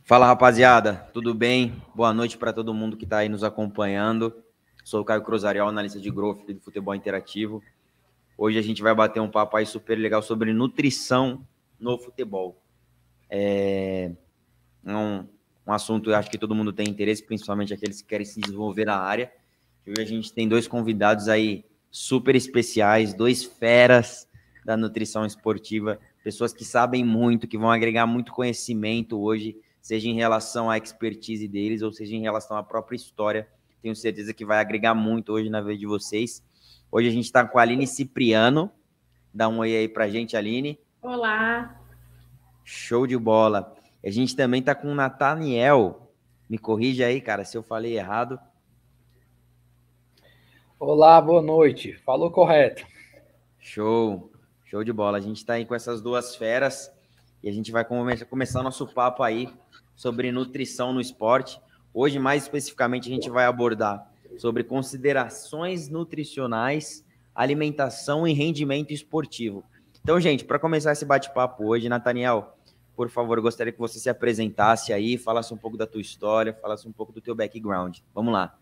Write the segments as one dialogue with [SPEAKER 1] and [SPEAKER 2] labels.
[SPEAKER 1] Fala, rapaziada, tudo bem? Boa noite para todo mundo que está aí nos acompanhando. Sou o Caio Cruzarial, analista de growth do Futebol Interativo. Hoje a gente vai bater um papo aí super legal sobre nutrição no futebol. É um assunto que eu acho que todo mundo tem interesse, principalmente aqueles que querem se desenvolver na área. Hoje a gente tem dois convidados aí super especiais, dois feras da nutrição esportiva, pessoas que sabem muito, que vão agregar muito conhecimento hoje, seja em relação à expertise deles ou seja em relação à própria história. Tenho certeza que vai agregar muito hoje na vida de vocês. Hoje a gente está com a Aline Cipriano. Dá um oi aí pra gente, Aline.
[SPEAKER 2] Olá.
[SPEAKER 1] Show de bola. A gente também está com o Nathaniel. Me corrija aí, cara, se eu falei errado.
[SPEAKER 3] Olá, boa noite. Falou correto.
[SPEAKER 1] Show de bola. A gente está aí com essas duas feras e a gente vai começar nosso papo aí sobre nutrição no esporte. Hoje, mais especificamente, a gente vai abordar sobre considerações nutricionais, alimentação e rendimento esportivo. Então, gente, para começar esse bate-papo hoje, Nathaniel, por favor, eu gostaria que você se apresentasse aí, falasse um pouco da tua história, falasse um pouco do teu background. Vamos lá.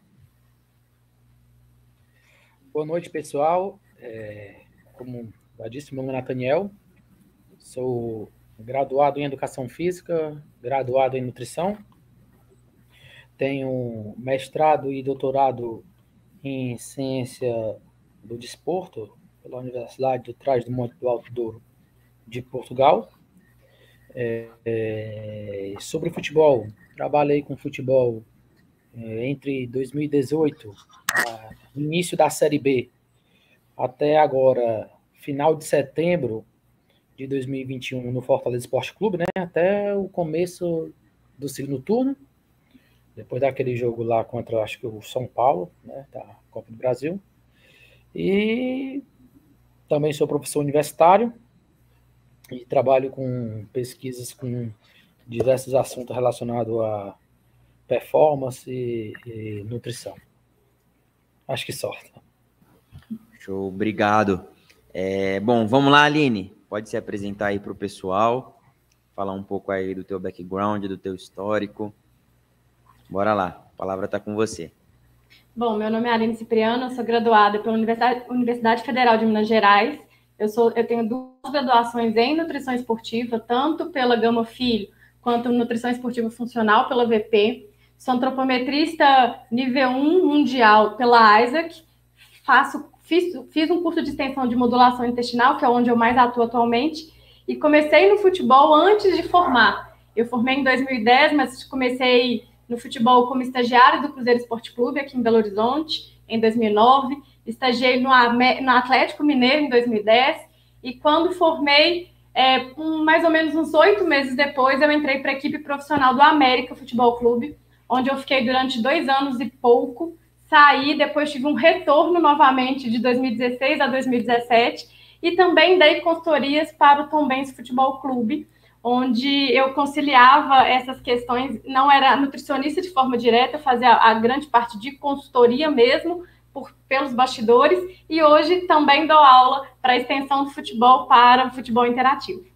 [SPEAKER 3] Boa noite, pessoal. Como já disse, meu nome é Nathaniel. Sou graduado em Educação Física, graduado em Nutrição. Tenho mestrado e doutorado em Ciência do Desporto pela Universidade de Trás-os-Montes do Alto Douro de Portugal. Sobre futebol, trabalhei com futebol entre 2018, início da Série B, até agora, final de setembro de 2021, no Fortaleza Esporte Clube, né? Até o começo do segundo turno, depois daquele jogo lá contra, acho que o São Paulo, né? Da Copa do Brasil. E também sou professor universitário e trabalho com pesquisas com diversos assuntos relacionados a performance e nutrição. Acho que sorte.
[SPEAKER 1] Show, obrigado. Bom, vamos lá, Aline. Pode se apresentar aí para o pessoal, falar um pouco aí do teu background, do teu histórico. Bora lá, a palavra está com você.
[SPEAKER 2] Bom, meu nome é Aline Cipriano, eu sou graduada pela Universidade Federal de Minas Gerais. Eu tenho 2 graduações em nutrição esportiva, tanto pela Gama Filho, quanto nutrição esportiva funcional pela VP. Sou antropometrista nível 1 mundial pela Isaac. Fiz um curso de extensão de modulação intestinal, que é onde eu mais atuo atualmente, e comecei no futebol antes de formar. Eu formei em 2010, mas comecei no futebol como estagiária do Cruzeiro Esporte Clube, aqui em Belo Horizonte, em 2009. Estagiei no Atlético Mineiro, em 2010. E quando formei, mais ou menos uns 8 meses depois, eu entrei para a equipe profissional do América Futebol Clube, onde eu fiquei durante 2 anos e pouco. Saí, depois tive um retorno novamente de 2016 a 2017. E também dei consultorias para o Tombense Futebol Clube, onde eu conciliava essas questões, não era nutricionista de forma direta, fazia a grande parte de consultoria mesmo, pelos bastidores, e hoje também dou aula para a extensão do futebol para o futebol interativo.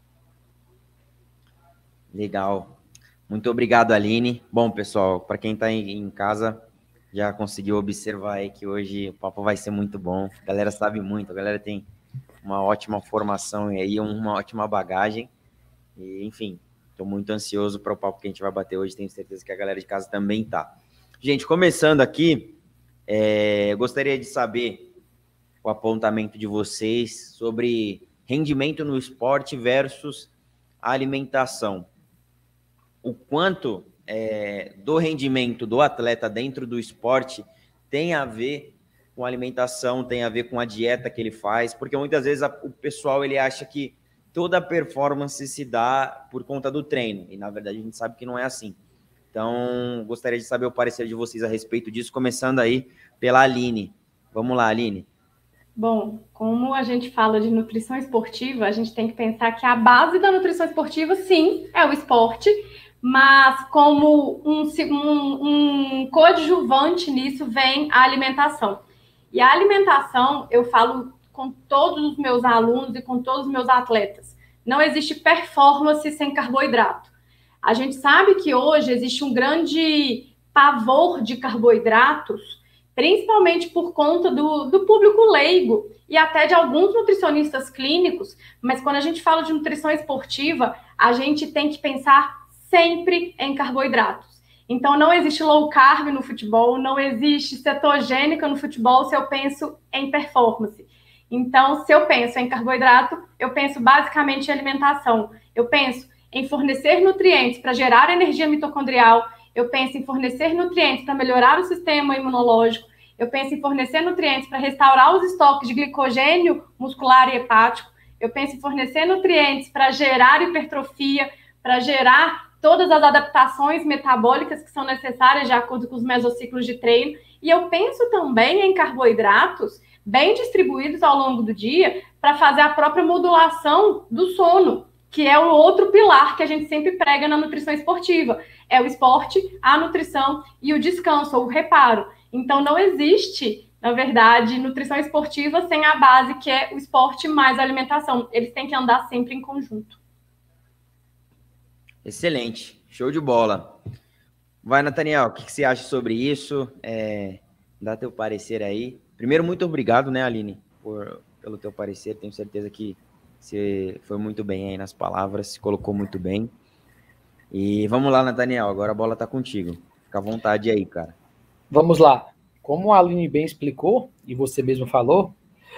[SPEAKER 1] Legal. Muito obrigado, Aline. Bom, pessoal, para quem está em casa, já conseguiu observar aí que hoje o papo vai ser muito bom. A galera sabe muito, a galera tem uma ótima formação e aí uma ótima bagagem. E, enfim, estou muito ansioso para o papo que a gente vai bater hoje. Tenho certeza que a galera de casa também tá. Gente, começando aqui, eu gostaria de saber o apontamento de vocês sobre rendimento no esporte versus alimentação. O quanto do rendimento do atleta dentro do esporte tem a ver com a alimentação, tem a ver com a dieta que ele faz, porque muitas vezes o pessoal ele acha que toda a performance se dá por conta do treino, e na verdade a gente sabe que não é assim. Então, gostaria de saber o parecer de vocês a respeito disso, começando aí pela Aline. Vamos lá, Aline.
[SPEAKER 2] Bom, como a gente fala de nutrição esportiva, a gente tem que pensar que a base da nutrição esportiva, sim, é o esporte, mas como um coadjuvante nisso vem a alimentação. E a alimentação, eu falo com todos os meus alunos e com todos os meus atletas, não existe performance sem carboidrato. A gente sabe que hoje existe um grande pavor de carboidratos, principalmente por conta do público leigo e até de alguns nutricionistas clínicos, mas quando a gente fala de nutrição esportiva, a gente tem que pensar sempre em carboidratos. Então, não existe low carb no futebol, não existe cetogênica no futebol se eu penso em performance. Então, se eu penso em carboidrato, eu penso basicamente em alimentação. Eu penso em fornecer nutrientes para gerar energia mitocondrial, eu penso em fornecer nutrientes para melhorar o sistema imunológico, eu penso em fornecer nutrientes para restaurar os estoques de glicogênio muscular e hepático, eu penso em fornecer nutrientes para gerar hipertrofia, para gerar todas as adaptações metabólicas que são necessárias de acordo com os mesociclos de treino. E eu penso também em carboidratos bem distribuídos ao longo do dia para fazer a própria modulação do sono, que é o outro pilar que a gente sempre prega na nutrição esportiva. É o esporte, a nutrição e o descanso, ou o reparo. Então, não existe, na verdade, nutrição esportiva sem a base, que é o esporte mais a alimentação. Eles têm que andar sempre em conjunto.
[SPEAKER 1] Excelente, show de bola. Vai, Nathaniel, o que você acha sobre isso? Dá teu parecer aí. Primeiro, muito obrigado, né, Aline, pelo teu parecer. Tenho certeza que você foi muito bem aí nas palavras, se colocou muito bem. E vamos lá, Nathaniel, agora a bola tá contigo. Fica à vontade aí, cara.
[SPEAKER 3] Vamos lá. Como a Aline bem explicou, e você mesmo falou,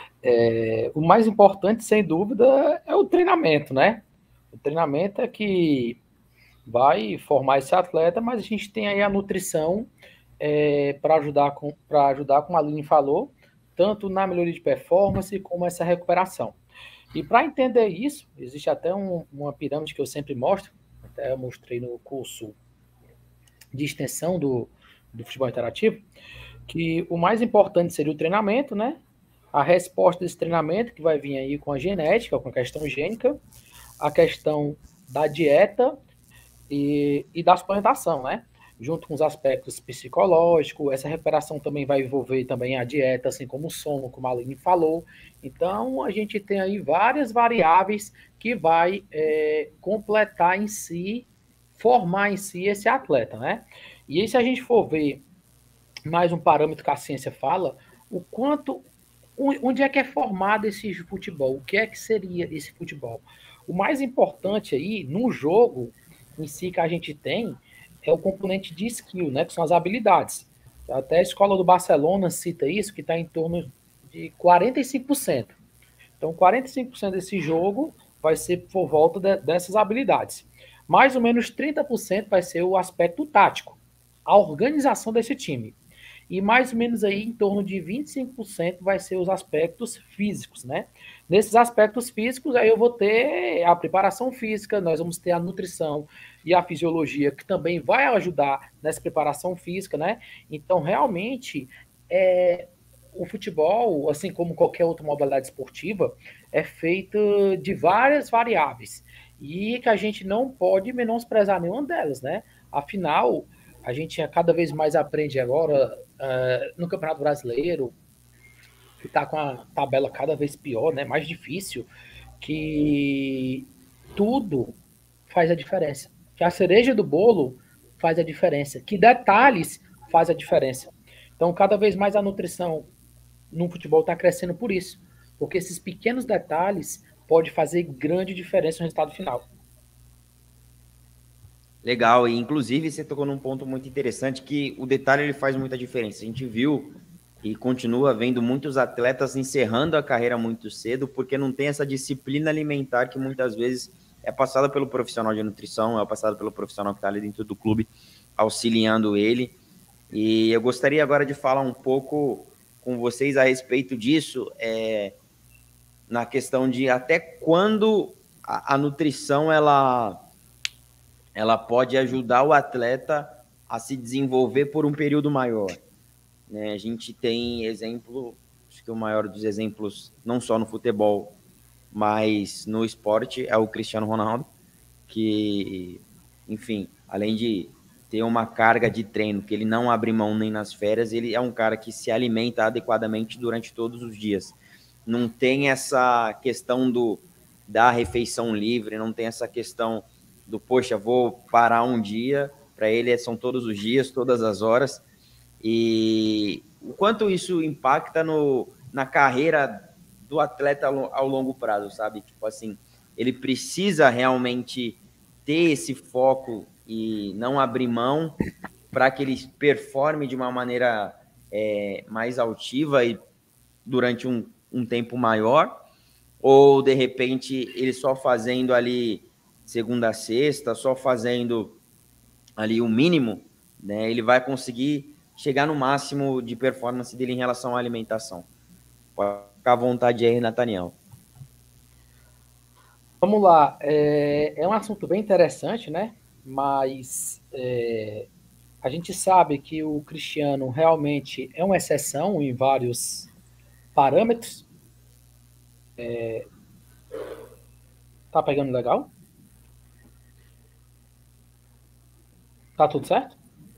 [SPEAKER 3] o mais importante, sem dúvida, é o treinamento, né? O treinamento é que vai formar esse atleta, mas a gente tem aí a nutrição para ajudar, como a Aline falou, tanto na melhoria de performance como essa recuperação. E para entender isso, existe até uma pirâmide que eu sempre mostro, até eu mostrei no curso de extensão do futebol interativo, que o mais importante seria o treinamento, né? A resposta desse treinamento, que vai vir aí com a genética, com a questão gênica, a questão da dieta e da suplementação, né? Junto com os aspectos psicológicos, essa recuperação também vai envolver também a dieta, assim como o sono, como a Aline falou. Então, a gente tem aí várias variáveis que vai completar em si, formar em si esse atleta, né? E aí, se a gente for ver mais um parâmetro que a ciência fala, o quanto, onde é que é formado esse futebol? O que é que seria esse futebol? O mais importante aí, no jogo em si que a gente tem, é o componente de skill, né, que são as habilidades. Até a escola do Barcelona cita isso, que está em torno de 45%. Então, 45% desse jogo vai ser por volta dessas habilidades. Mais ou menos 30% vai ser o aspecto tático, a organização desse time. E mais ou menos aí em torno de 25% vai ser os aspectos físicos, né? Nesses aspectos físicos, aí eu vou ter a preparação física, nós vamos ter a nutrição e a fisiologia, que também vai ajudar nessa preparação física, né? Então, realmente, o futebol, assim como qualquer outra modalidade esportiva, é feita de várias variáveis e que a gente não pode menosprezar nenhuma delas, né? Afinal, a gente cada vez mais aprende agora no Campeonato Brasileiro, que está com a tabela cada vez pior, né? Mais difícil, que tudo faz a diferença. Que a cereja do bolo faz a diferença. Que detalhes faz a diferença. Então, cada vez mais a nutrição no futebol está crescendo por isso. Porque esses pequenos detalhes podem fazer grande diferença no resultado final.
[SPEAKER 1] Legal, e inclusive você tocou num ponto muito interessante, que o detalhe ele faz muita diferença. A gente viu e continua vendo muitos atletas encerrando a carreira muito cedo, porque não tem essa disciplina alimentar que muitas vezes é passada pelo profissional de nutrição, é passada pelo profissional que está ali dentro do clube, auxiliando ele. E eu gostaria agora de falar um pouco com vocês a respeito disso, na questão de até quando a nutrição ela pode ajudar o atleta a se desenvolver por um período maior. Né? A gente tem exemplo, acho que o maior dos exemplos, não só no futebol, mas no esporte, é o Cristiano Ronaldo, que, enfim, além de ter uma carga de treino que ele não abre mão nem nas férias, ele é um cara que se alimenta adequadamente durante todos os dias. Não tem essa questão da refeição livre, não tem essa questão poxa, vou parar um dia, para ele são todos os dias, todas as horas, e o quanto isso impacta na carreira do atleta ao longo prazo, sabe? Tipo assim, ele precisa realmente ter esse foco e não abrir mão para que ele performe de uma maneira mais altiva e durante um tempo maior, ou de repente ele só fazendo ali segunda a sexta, só fazendo ali o mínimo, né, ele vai conseguir chegar no máximo de performance dele em relação à alimentação. Pode ficar à vontade aí, Nathaniel.
[SPEAKER 3] Vamos lá, é um assunto bem interessante, né? Mas a gente sabe que o Cristiano realmente é uma exceção em vários parâmetros. Tá pegando legal? Tá tudo certo?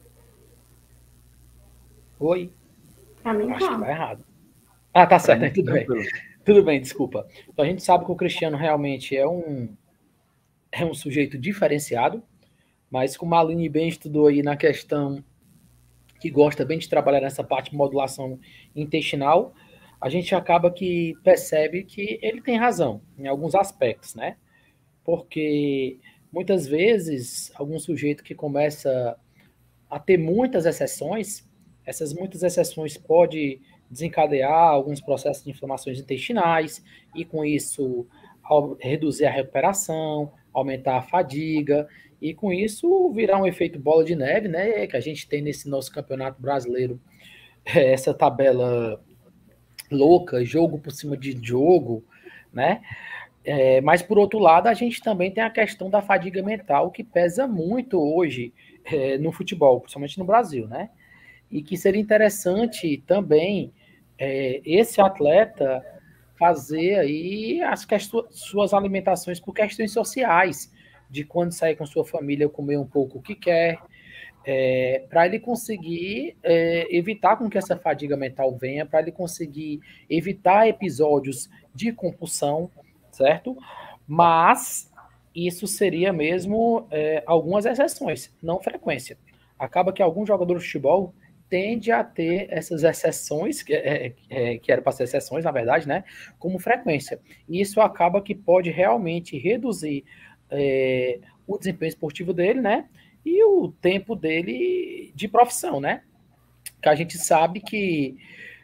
[SPEAKER 3] Oi?
[SPEAKER 2] Pra mim,
[SPEAKER 3] Acho que
[SPEAKER 2] tá.
[SPEAKER 3] tá errado. Ah, tá certo, tudo bem. Tudo bem, desculpa. Então a gente sabe que o Cristiano realmente é um sujeito diferenciado, mas como a Aline bem estudou aí na questão que gosta bem de trabalhar nessa parte de modulação intestinal, a gente acaba que percebe que ele tem razão em alguns aspectos, né? Porque muitas vezes algum sujeito que começa a ter muitas exceções, essas muitas exceções pode desencadear alguns processos de inflamações intestinais e com isso reduzir a recuperação, aumentar a fadiga e com isso virar um efeito bola de neve, né, que a gente tem nesse nosso campeonato brasileiro, essa tabela louca, jogo por cima de jogo, né? Mas, por outro lado, a gente também tem a questão da fadiga mental, que pesa muito hoje no futebol, principalmente no Brasil, né? E que seria interessante também esse atleta fazer aí suas alimentações por questões sociais, de quando sair com sua família comer um pouco o que quer, para ele conseguir evitar com que essa fadiga mental venha, para ele conseguir evitar episódios de compulsão, certo? Mas isso seria mesmo algumas exceções, não frequência. Acaba que alguns jogadores de futebol tende a ter essas exceções, que era para ser exceções, na verdade, né, como frequência. E isso acaba que pode realmente reduzir o desempenho esportivo dele, né, e o tempo dele de profissão, né, que a gente sabe que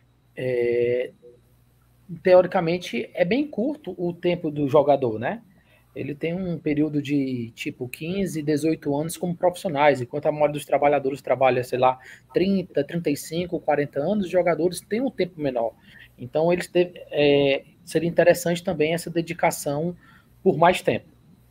[SPEAKER 3] teoricamente é bem curto o tempo do jogador, né? Ele tem um período de tipo 15, 18 anos como profissionais, enquanto a maioria dos trabalhadores trabalha, sei lá, 30, 35, 40 anos, os jogadores têm um tempo menor. Então, seria interessante também essa dedicação por mais tempo.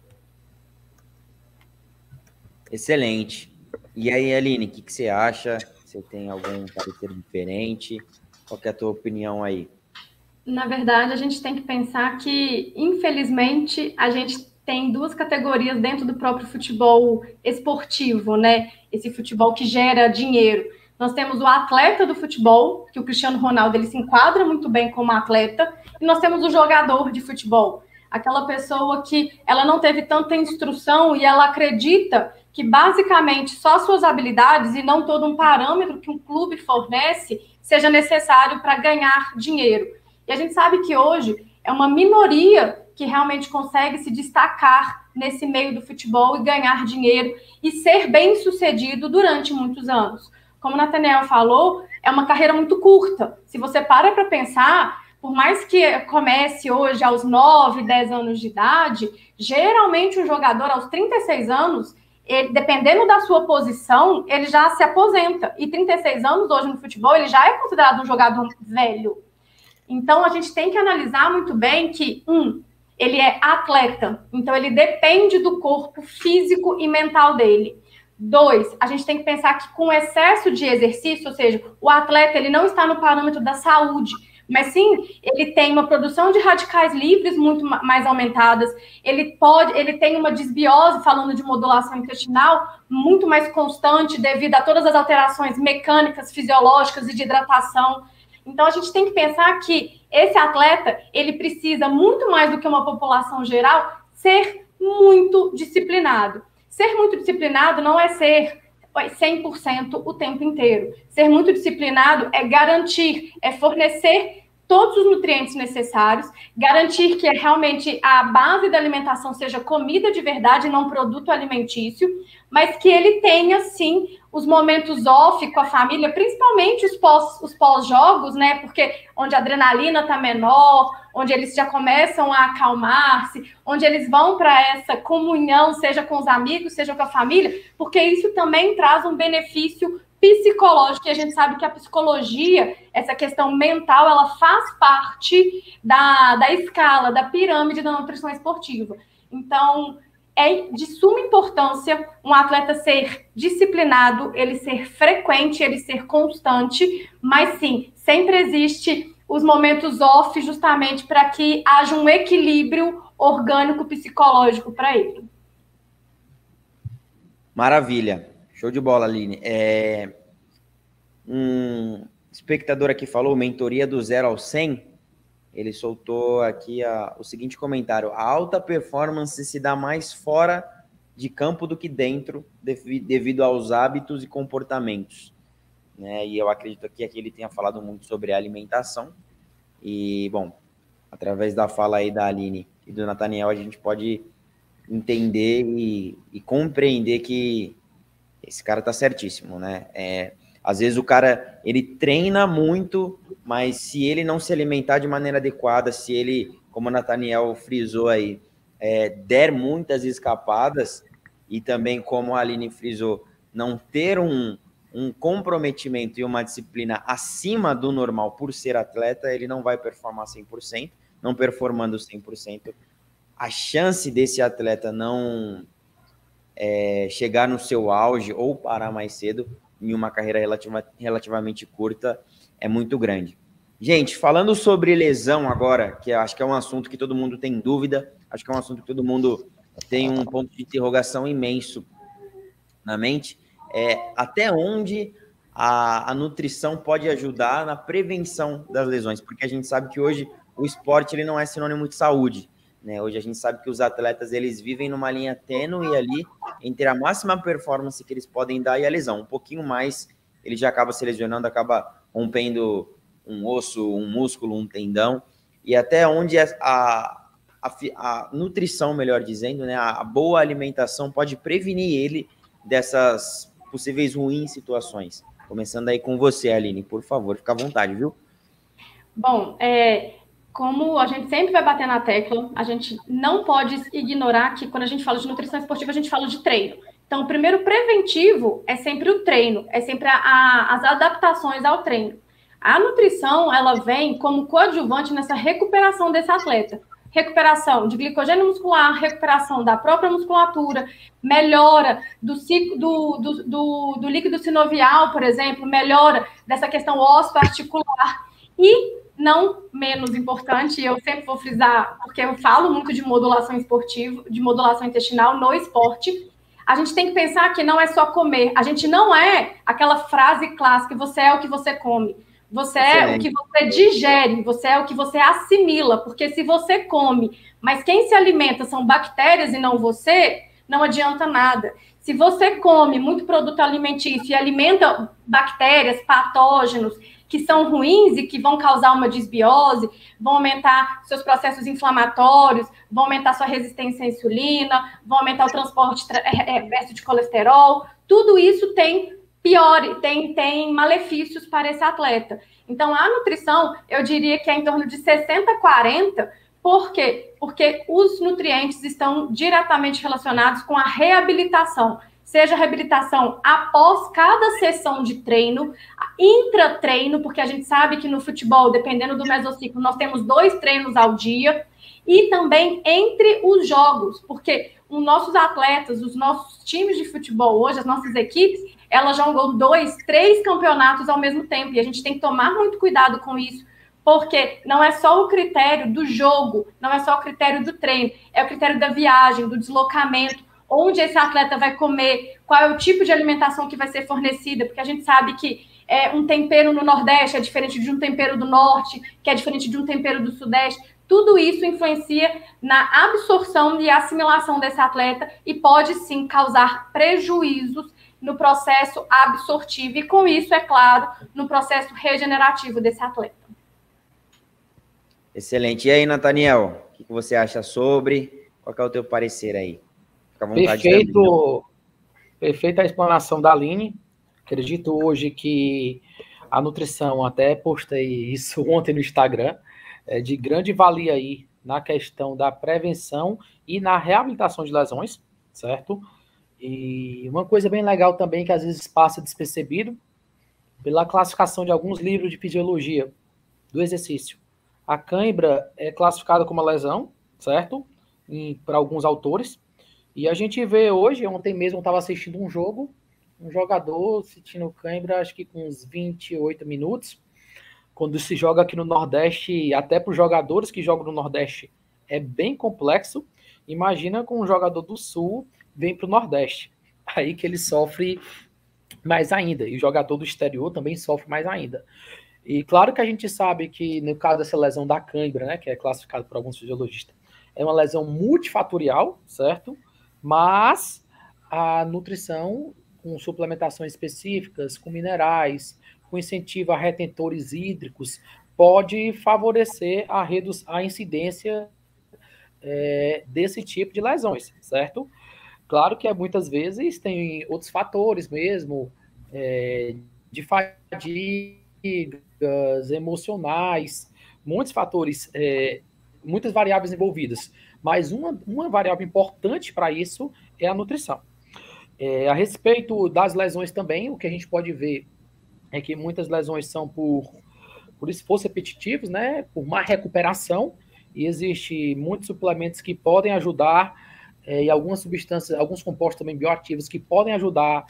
[SPEAKER 1] Excelente. E aí, Aline, o que você acha? Você tem algum parecer diferente? Qual que é a tua opinião aí?
[SPEAKER 2] Na verdade, a gente tem que pensar que, infelizmente, a gente tem duas categorias dentro do próprio futebol esportivo, né? Esse futebol que gera dinheiro. Nós temos o atleta do futebol, que o Cristiano Ronaldo ele se enquadra muito bem como atleta, e nós temos o jogador de futebol, aquela pessoa que ela não teve tanta instrução e ela acredita que basicamente só suas habilidades e não todo um parâmetro que um clube fornece seja necessário para ganhar dinheiro. E a gente sabe que hoje é uma minoria que realmente consegue se destacar nesse meio do futebol e ganhar dinheiro e ser bem-sucedido durante muitos anos. Como o Nathaniel falou, é uma carreira muito curta. Se você para pensar, por mais que comece hoje aos 9, 10 anos de idade, geralmente um jogador aos 36 anos, ele, dependendo da sua posição, ele já se aposenta. E 36 anos hoje no futebol, ele já é considerado um jogador velho. Então, a gente tem que analisar muito bem que, ele é atleta, então ele depende do corpo físico e mental dele. 2, a gente tem que pensar que com excesso de exercício, ou seja, o atleta ele não está no parâmetro da saúde, mas sim, ele tem uma produção de radicais livres muito mais aumentadas, ele tem uma desbiose, falando de modulação intestinal, muito mais constante devido a todas as alterações mecânicas, fisiológicas e de hidratação. Então, a gente tem que pensar que esse atleta, ele precisa, muito mais do que uma população geral, ser muito disciplinado. Ser muito disciplinado não é ser 100% o tempo inteiro. Ser muito disciplinado é garantir, é fornecer todos os nutrientes necessários, garantir que realmente a base da alimentação seja comida de verdade, não produto alimentício, mas que ele tenha, sim, os momentos off com a família, principalmente os pós-jogos, né? Porque onde a adrenalina está menor, onde eles já começam a acalmar-se, onde eles vão para essa comunhão, seja com os amigos, seja com a família, porque isso também traz um benefício psicológico, e a gente sabe que a psicologia, essa questão mental, ela faz parte da escala, da pirâmide da nutrição esportiva. Então, é de suma importância um atleta ser disciplinado, ele ser frequente, ele ser constante, mas sim, sempre existe os momentos off justamente para que haja um equilíbrio orgânico psicológico para ele.
[SPEAKER 1] Maravilha. Show de bola, Aline. Um espectador aqui falou, mentoria do 0 ao 100. Ele soltou aqui o seguinte comentário: a alta performance se dá mais fora de campo do que dentro, devido aos hábitos e comportamentos. Né? E eu acredito que aqui ele tenha falado muito sobre a alimentação. E, bom, através da fala aí da Aline e do Nathaniel, a gente pode entender e compreender que esse cara tá certíssimo, né? Às vezes o cara, ele treina muito, mas se ele não se alimentar de maneira adequada, se ele, como o Nathaniel frisou aí, der muitas escapadas, e também como a Aline frisou, não ter um comprometimento e uma disciplina acima do normal por ser atleta, ele não vai performar 100%, não performando 100%. A chance desse atleta não chegar no seu auge ou parar mais cedo em uma carreira relativamente curta é muito grande. Gente, falando sobre lesão agora, que acho que é um assunto que todo mundo tem dúvida, acho que é um assunto que todo mundo tem um ponto de interrogação imenso na mente, até onde a nutrição pode ajudar na prevenção das lesões, porque a gente sabe que hoje o esporte ele não é sinônimo de saúde, né? Hoje a gente sabe que os atletas eles vivem numa linha tênue ali entre a máxima performance que eles podem dar e a lesão. Um pouquinho mais, ele já acaba se lesionando, acaba rompendo um osso, um músculo, um tendão, e até onde a nutrição, melhor dizendo, né, a boa alimentação pode prevenir ele dessas possíveis ruins situações. Começando aí com você, Aline, por favor, fica à vontade, viu?
[SPEAKER 2] Bom, como a gente sempre vai bater na tecla, a gente não pode ignorar que quando a gente fala de nutrição esportiva, a gente fala de treino. Então, o primeiro preventivo é sempre o treino, é sempre as adaptações ao treino. A nutrição, ela vem como coadjuvante nessa recuperação desse atleta. Recuperação de glicogênio muscular, recuperação da própria musculatura, melhora do líquido sinovial, por exemplo, melhora dessa questão osteoarticular. E, não menos importante, eu sempre vou frisar, porque eu falo muito de modulação esportiva, de modulação intestinal no esporte, a gente tem que pensar que não é só comer. A gente não é aquela frase clássica, você é o que você come. Você é o que você digere, você é o que você assimila, porque se você come, mas quem se alimenta são bactérias e não você, não adianta nada. Se você come muito produto alimentício e alimenta bactérias, patógenos, que são ruins e que vão causar uma disbiose, vão aumentar seus processos inflamatórios, vão aumentar sua resistência à insulina, vão aumentar o transporte reverso de colesterol, tudo isso tem tem malefícios para esse atleta. Então, a nutrição, eu diria que é em torno de 60-40, por quê? Porque os nutrientes estão diretamente relacionados com a reabilitação, seja a reabilitação após cada sessão de treino, intratreino, porque a gente sabe que no futebol, dependendo do mesociclo, nós temos 2 treinos ao dia, e também entre os jogos, porque os nossos atletas, os nossos times de futebol hoje, as nossas equipes, elas jogam 2, 3 campeonatos ao mesmo tempo, e a gente tem que tomar muito cuidado com isso, porque não é só o critério do jogo, não é só o critério do treino, é o critério da viagem, do deslocamento, onde esse atleta vai comer, qual é o tipo de alimentação que vai ser fornecida, porque a gente sabe que um tempero no Nordeste é diferente de um tempero do Norte, que é diferente de um tempero do Sudeste. tudo isso influencia na absorção e assimilação desse atleta e pode sim causar prejuízos no processo absortivo e, com isso, é claro, no processo regenerativo desse atleta.
[SPEAKER 1] Excelente. E aí, Nathaniel, o que você acha sobre? Qual é o teu parecer aí? Fica à vontade.
[SPEAKER 3] Perfeita a explanação da Aline. Acredito hoje que a nutrição, até postei isso ontem no Instagram, é de grande valia aí na questão da prevenção e na reabilitação de lesões, certo? E uma coisa bem legal também que às vezes passa despercebido, pela classificação de alguns livros de fisiologia do exercício. A cãibra é classificada como uma lesão, certo? Para alguns autores. E a gente vê hoje, ontem mesmo eu estava assistindo um jogo, um jogador sentindo cãibra, acho que com uns 28 minutos. Quando se joga aqui no Nordeste, até para os jogadores que jogam no Nordeste, é bem complexo. Imagina com um jogador do Sul vem para o Nordeste. Aí que ele sofre mais ainda. E o jogador do exterior também sofre mais ainda. E claro que a gente sabe que, no caso dessa lesão da cãibra, né, que é classificado por alguns fisiologistas, é uma lesão multifatorial, certo? Mas a nutrição, com suplementações específicas, com minerais, com incentivo a retentores hídricos, pode favorecer a incidência desse tipo de lesões, certo? Claro que muitas vezes tem outros fatores mesmo, de fadigas emocionais, muitos fatores, muitas variáveis envolvidas, mas uma variável importante para isso é a nutrição. A respeito das lesões também, o que a gente pode ver é que muitas lesões são por esforços repetitivos, né, por má recuperação, e existe muitos suplementos que podem ajudar, e algumas substâncias, alguns compostos também bioativos que podem ajudar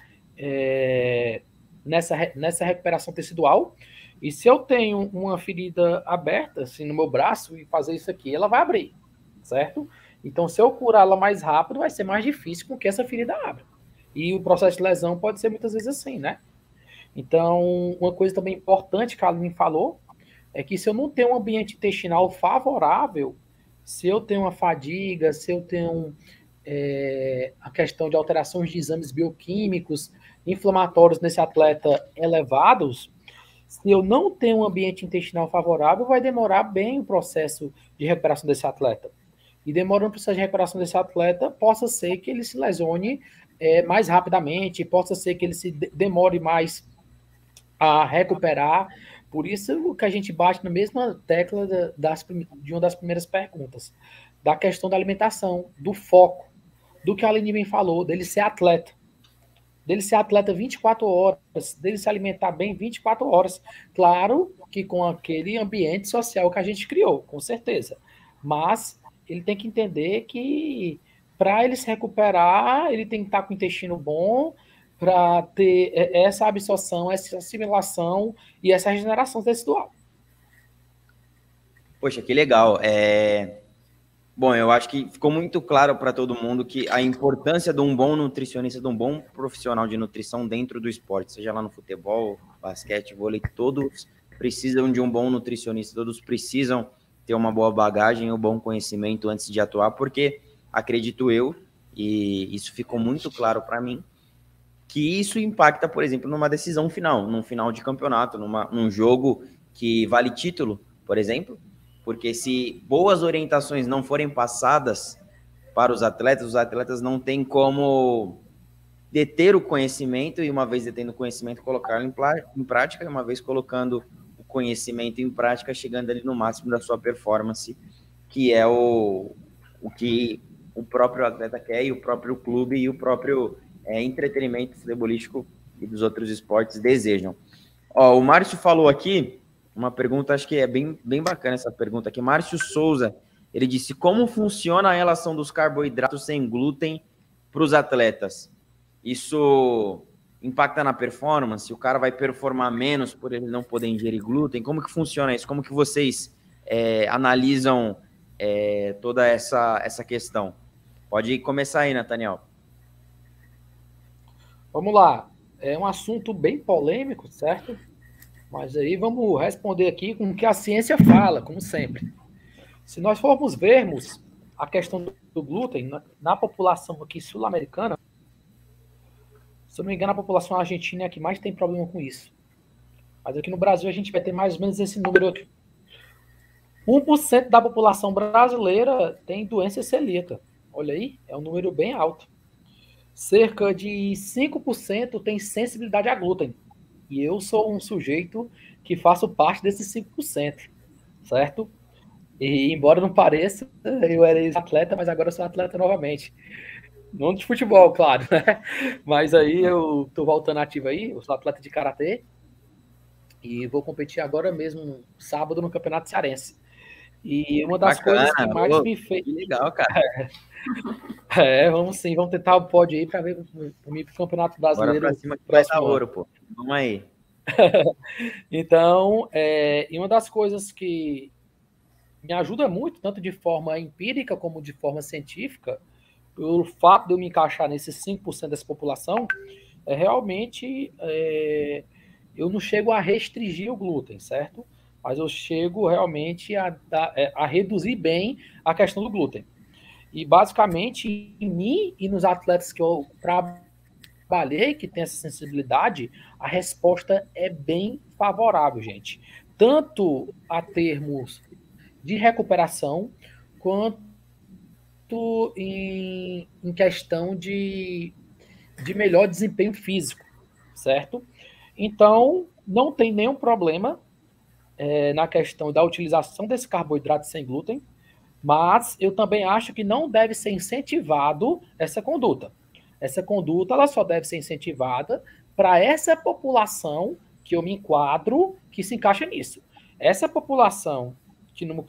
[SPEAKER 3] nessa recuperação tecidual. E se eu tenho uma ferida aberta, assim, no meu braço, e fazer isso aqui, ela vai abrir, certo? Então, se eu curá-la mais rápido, vai ser mais difícil com que essa ferida abra. E o processo de lesão pode ser muitas vezes assim, né? Então, uma coisa também importante que a Aline falou, é que se eu não tenho um ambiente intestinal favorável, se eu tenho uma fadiga, se eu tenho a questão de alterações de exames bioquímicos, inflamatórios nesse atleta elevados, se eu não tenho um ambiente intestinal favorável, vai demorar bem o processo de recuperação desse atleta. E demorando o processo de recuperação desse atleta, possa ser que ele se lesione mais rapidamente, possa ser que ele se demore mais a recuperar. Por isso que a gente bate na mesma tecla de uma das primeiras perguntas, da questão da alimentação, do foco, do que a Aline bem falou, dele ser atleta 24 horas, dele se alimentar bem 24 horas. Claro que com aquele ambiente social que a gente criou, com certeza. Mas ele tem que entender que para ele se recuperar, ele tem que estar com o intestino bom, para ter essa absorção, essa assimilação e essa regeneração tecidual.
[SPEAKER 1] Poxa, que legal. Bom, eu acho que ficou muito claro para todo mundo que a importância de um bom nutricionista, de um bom profissional de nutrição dentro do esporte, seja lá no futebol, basquete, vôlei, todos precisam de um bom nutricionista, todos precisam ter uma boa bagagem, um bom conhecimento antes de atuar, porque acredito eu, e isso ficou muito claro para mim, que isso impacta, por exemplo, numa decisão final, num final de campeonato, num jogo que vale título, por exemplo. Porque se boas orientações não forem passadas para os atletas não têm como deter o conhecimento e, uma vez detendo o conhecimento, colocá-lo em prática, e uma vez colocando o conhecimento em prática, chegando ali no máximo da sua performance, que é o que o próprio atleta quer, e o próprio clube e o próprio entretenimento futebolístico e dos outros esportes desejam. O Márcio falou aqui uma pergunta, acho que é bem bacana essa pergunta aqui. Márcio Souza, ele disse: como funciona a relação dos carboidratos sem glúten para os atletas? Isso impacta na performance? O cara vai performar menos por ele não poder ingerir glúten? Como que funciona isso? Como que vocês analisam toda essa questão? Pode começar aí, Nathaniel.
[SPEAKER 3] Vamos lá. É um assunto bem polêmico, certo? Mas aí vamos responder aqui com o que a ciência fala, como sempre. Se nós formos vermos a questão do glúten na população aqui sul-americana, se eu não me engano, a população argentina é a que mais tem problema com isso. Mas aqui no Brasil a gente vai ter mais ou menos esse número aqui. 1% da população brasileira tem doença celíaca. Olha aí, é um número bem alto. Cerca de 5% tem sensibilidade a glúten. E eu sou um sujeito que faço parte desses 5%, certo? E embora não pareça, eu era ex-atleta, mas agora eu sou atleta novamente. Não de futebol, claro, né? Mas aí eu tô voltando ativo aí, eu sou atleta de karatê e vou competir agora mesmo, sábado, no Campeonato Cearense. E uma das coisas que mais me fez...
[SPEAKER 1] Que legal, cara.
[SPEAKER 3] Vamos sim, vamos tentar o pódio aí para ver para mim pro Campeonato Brasileiro.
[SPEAKER 1] Bora pra cima que vai dar ouro, pô. Vamos aí.
[SPEAKER 3] Então, e uma das coisas que me ajuda muito, tanto de forma empírica como de forma científica, o fato de eu me encaixar nesses 5% dessa população, realmente eu não chego a restringir o glúten, certo? Mas eu chego realmente a reduzir bem a questão do glúten. E basicamente, em mim e nos atletas que eu trabalhei, que tem essa sensibilidade, a resposta é bem favorável, gente. Tanto a termos de recuperação, quanto em questão de melhor desempenho físico, certo? Então, não tem nenhum problema na questão da utilização desse carboidrato sem glúten, mas eu também acho que não deve ser incentivado essa conduta. Essa conduta ela só deve ser incentivada para essa população que eu me enquadro, que se encaixa nisso. Essa população que, no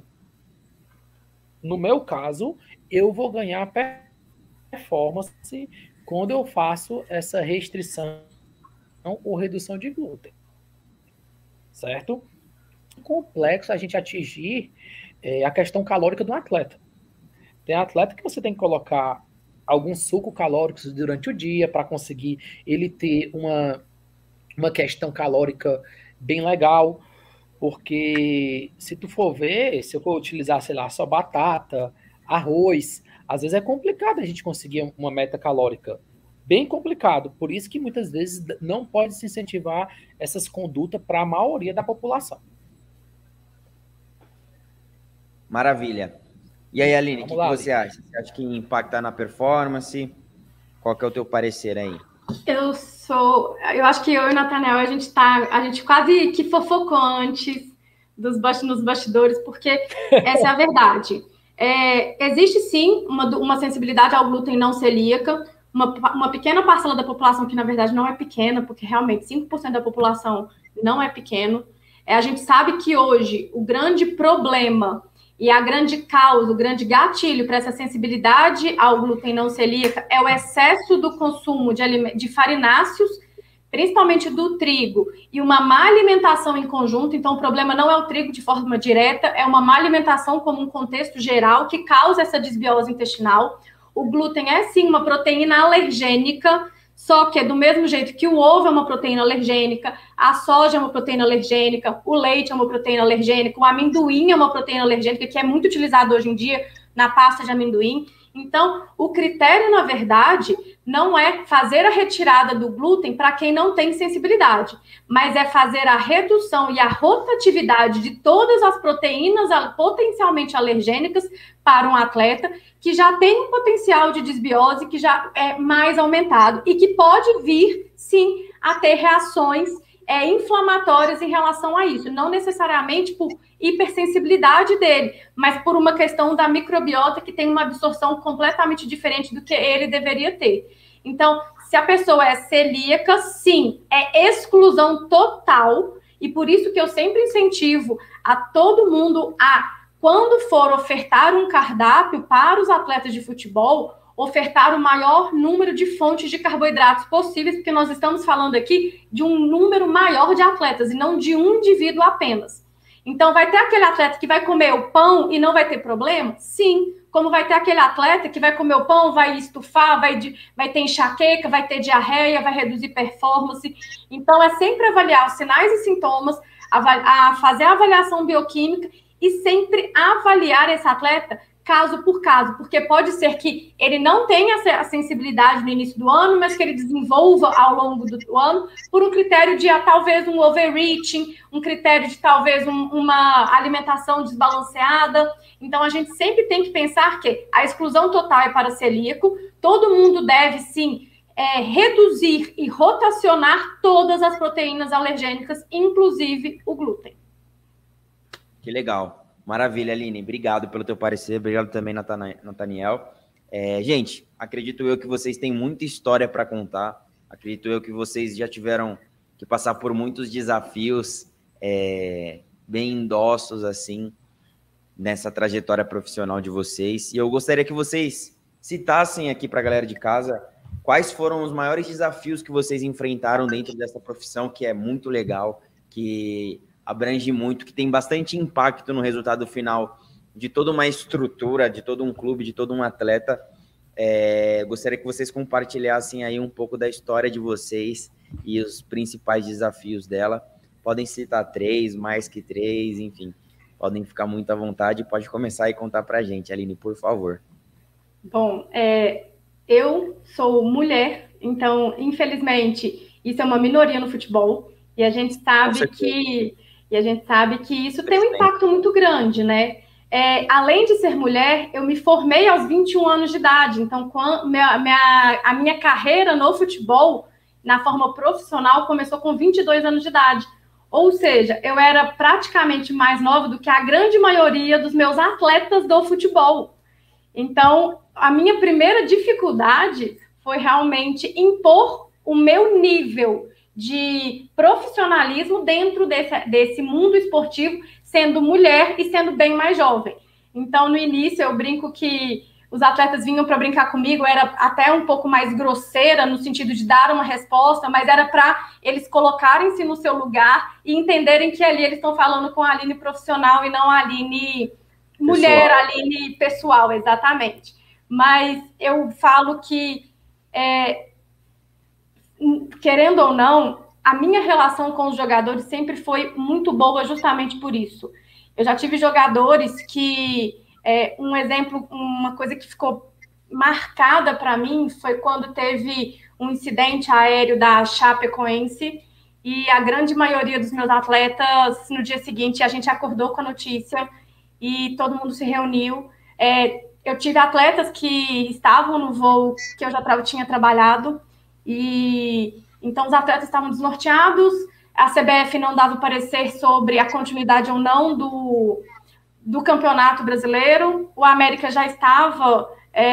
[SPEAKER 3] meu caso, eu vou ganhar performance quando eu faço essa restrição ou redução de glúten. Certo? É complexo a gente atingir a questão calórica do atleta. Tem atleta que você tem que colocar alguns sucos calóricos durante o dia para conseguir ele ter uma questão calórica bem legal, porque se tu for ver, se eu for utilizar, sei lá, só batata, arroz, às vezes é complicado a gente conseguir uma meta calórica. Bem complicado. Por isso que muitas vezes não pode se incentivar essas condutas para a maioria da população.
[SPEAKER 1] Maravilha. E aí, Aline, o que você acha? Você acha que impacta na performance? Qual que é o teu parecer aí?
[SPEAKER 2] Eu acho que eu e o Nathanael, a gente quase que fofocou antes nos bastidores, porque essa é a verdade. Existe sim uma sensibilidade ao glúten não celíaca, uma pequena parcela da população, que na verdade não é pequena, porque realmente 5% da população não é pequeno. A gente sabe que hoje o grande problema e a grande causa, o grande gatilho para essa sensibilidade ao glúten não celíaca é o excesso do consumo de farináceos, principalmente do trigo, e uma má alimentação em conjunto. Então, o problema não é o trigo de forma direta, é uma má alimentação como um contexto geral que causa essa desbiose intestinal. O glúten é, sim, uma proteína alergênica, só que do mesmo jeito que o ovo é uma proteína alergênica, a soja é uma proteína alergênica, o leite é uma proteína alergênica, o amendoim é uma proteína alergênica, que é muito utilizado hoje em dia na pasta de amendoim. Então, o critério, na verdade, não é fazer a retirada do glúten para quem não tem sensibilidade, mas é fazer a redução e a rotatividade de todas as proteínas potencialmente alergênicas para um atleta que já tem um potencial de desbiose que já é mais aumentado e que pode vir, sim, a ter reações inflamatórias em relação a isso, não necessariamente por hipersensibilidade dele, mas por uma questão da microbiota que tem uma absorção completamente diferente do que ele deveria ter. Então, se a pessoa é celíaca, sim, é exclusão total, e por isso que eu sempre incentivo a todo mundo quando for ofertar um cardápio para os atletas de futebol, ofertar o maior número de fontes de carboidratos possíveis, porque nós estamos falando aqui de um número maior de atletas e não de um indivíduo apenas. Então, vai ter aquele atleta que vai comer o pão e não vai ter problema? Sim. Como vai ter aquele atleta que vai comer o pão, vai estufar, vai ter enxaqueca, vai ter diarreia, vai reduzir performance. Então, é sempre avaliar os sinais e sintomas, fazer a avaliação bioquímica e sempre avaliar esse atleta caso por caso, porque pode ser que ele não tenha a sensibilidade no início do ano, mas que ele desenvolva ao longo do ano por um critério de talvez um overreaching, um critério de talvez uma alimentação desbalanceada. Então, a gente sempre tem que pensar que a exclusão total é para celíaco, todo mundo deve, sim, reduzir e rotacionar todas as proteínas alergênicas, inclusive o glúten.
[SPEAKER 1] Que legal. Maravilha, Aline. Obrigado pelo teu parecer. Obrigado também, Nathaniel. Gente, acredito eu que vocês têm muita história para contar. Acredito eu que vocês já tiveram que passar por muitos desafios bem endossos, assim, nessa trajetória profissional de vocês. E eu gostaria que vocês citassem aqui para a galera de casa quais foram os maiores desafios que vocês enfrentaram dentro dessa profissão, que é muito legal, que abrange muito, que tem bastante impacto no resultado final de toda uma estrutura, de todo um clube, de todo um atleta. Gostaria que vocês compartilhassem aí um pouco da história de vocês e os principais desafios dela. Podem citar 3, mais que 3, enfim. Podem ficar muito à vontade. Pode começar e contar pra gente, Aline, por favor.
[SPEAKER 2] Bom, eu sou mulher, então, infelizmente, isso é uma minoria no futebol. E a gente sabe que isso tem um impacto muito grande, né? Além de ser mulher, eu me formei aos 21 anos de idade. Então, a minha carreira no futebol, na forma profissional, começou com 22 anos de idade. Ou seja, eu era praticamente mais nova do que a grande maioria dos meus atletas do futebol. Então, a minha primeira dificuldade foi realmente impor o meu nível de profissionalismo dentro desse mundo esportivo, sendo mulher e sendo bem mais jovem. Então, no início, eu brinco que os atletas vinham para brincar comigo, eu era até um pouco mais grosseira, no sentido de dar uma resposta, mas era para eles colocarem-se no seu lugar e entenderem que ali eles estão falando com a Aline profissional e não a Aline mulher, a Aline pessoal, exatamente. Mas eu falo que querendo ou não, a minha relação com os jogadores sempre foi muito boa justamente por isso. Eu já tive jogadores que, um exemplo, uma coisa que ficou marcada para mim foi quando teve um incidente aéreo da Chapecoense e a grande maioria dos meus atletas, no dia seguinte, a gente acordou com a notícia e todo mundo se reuniu. Eu tive atletas que estavam no voo que eu já tinha trabalhado, e então os atletas estavam desnorteados, a CBF não dava parecer sobre a continuidade ou não do Campeonato Brasileiro, o América já estava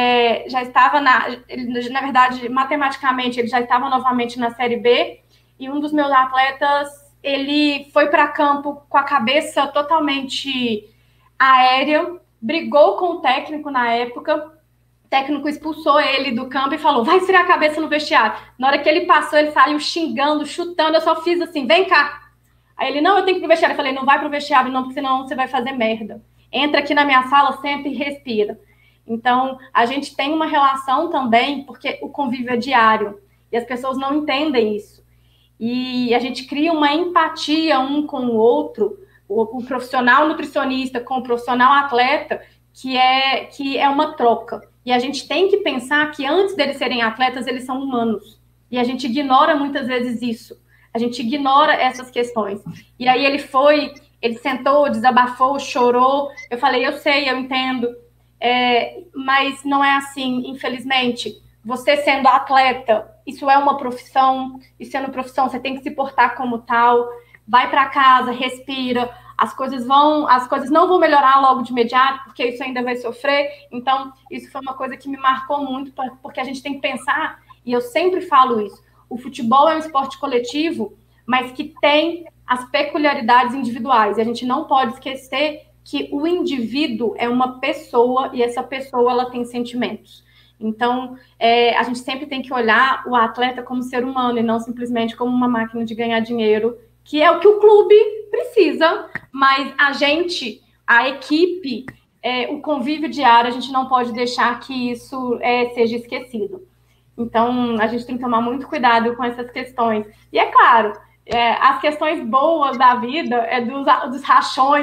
[SPEAKER 2] na verdade, matematicamente, ele já estava novamente na Série B, e um dos meus atletas, ele foi para campo com a cabeça totalmente aérea, brigou com o técnico na época, o técnico expulsou ele do campo e falou, vai esfriar a cabeça no vestiário. Na hora que ele passou, ele saiu xingando, chutando, eu só fiz assim, vem cá. Aí ele, não, eu tenho que ir pro vestiário. Eu falei, não vai pro vestiário não, porque senão você vai fazer merda. Entra aqui na minha sala, senta e respira. Então, a gente tem uma relação também, porque o convívio é diário, e as pessoas não entendem isso. E a gente cria uma empatia um com o outro, o profissional nutricionista com o profissional atleta, que é uma troca. E a gente tem que pensar que antes deles serem atletas, eles são humanos. E a gente ignora muitas vezes isso. A gente ignora essas questões. E aí ele sentou, desabafou, chorou. Eu falei, eu sei, eu entendo. Mas não é assim, infelizmente. Você sendo atleta, isso é uma profissão. E sendo profissão, você tem que se portar como tal. Vai para casa, respira. As coisas não vão melhorar logo de imediato, porque isso ainda vai sofrer. Então, isso foi uma coisa que me marcou muito, porque a gente tem que pensar, e eu sempre falo isso, o futebol é um esporte coletivo, mas que tem as peculiaridades individuais. E a gente não pode esquecer que o indivíduo é uma pessoa, e essa pessoa ela tem sentimentos. Então, a gente sempre tem que olhar o atleta como ser humano, e não simplesmente como uma máquina de ganhar dinheiro, que é o que o clube precisa, mas a equipe, o convívio diário, a gente não pode deixar que isso seja esquecido. Então, a gente tem que tomar muito cuidado com essas questões. E é claro, as questões boas da vida, dos rachões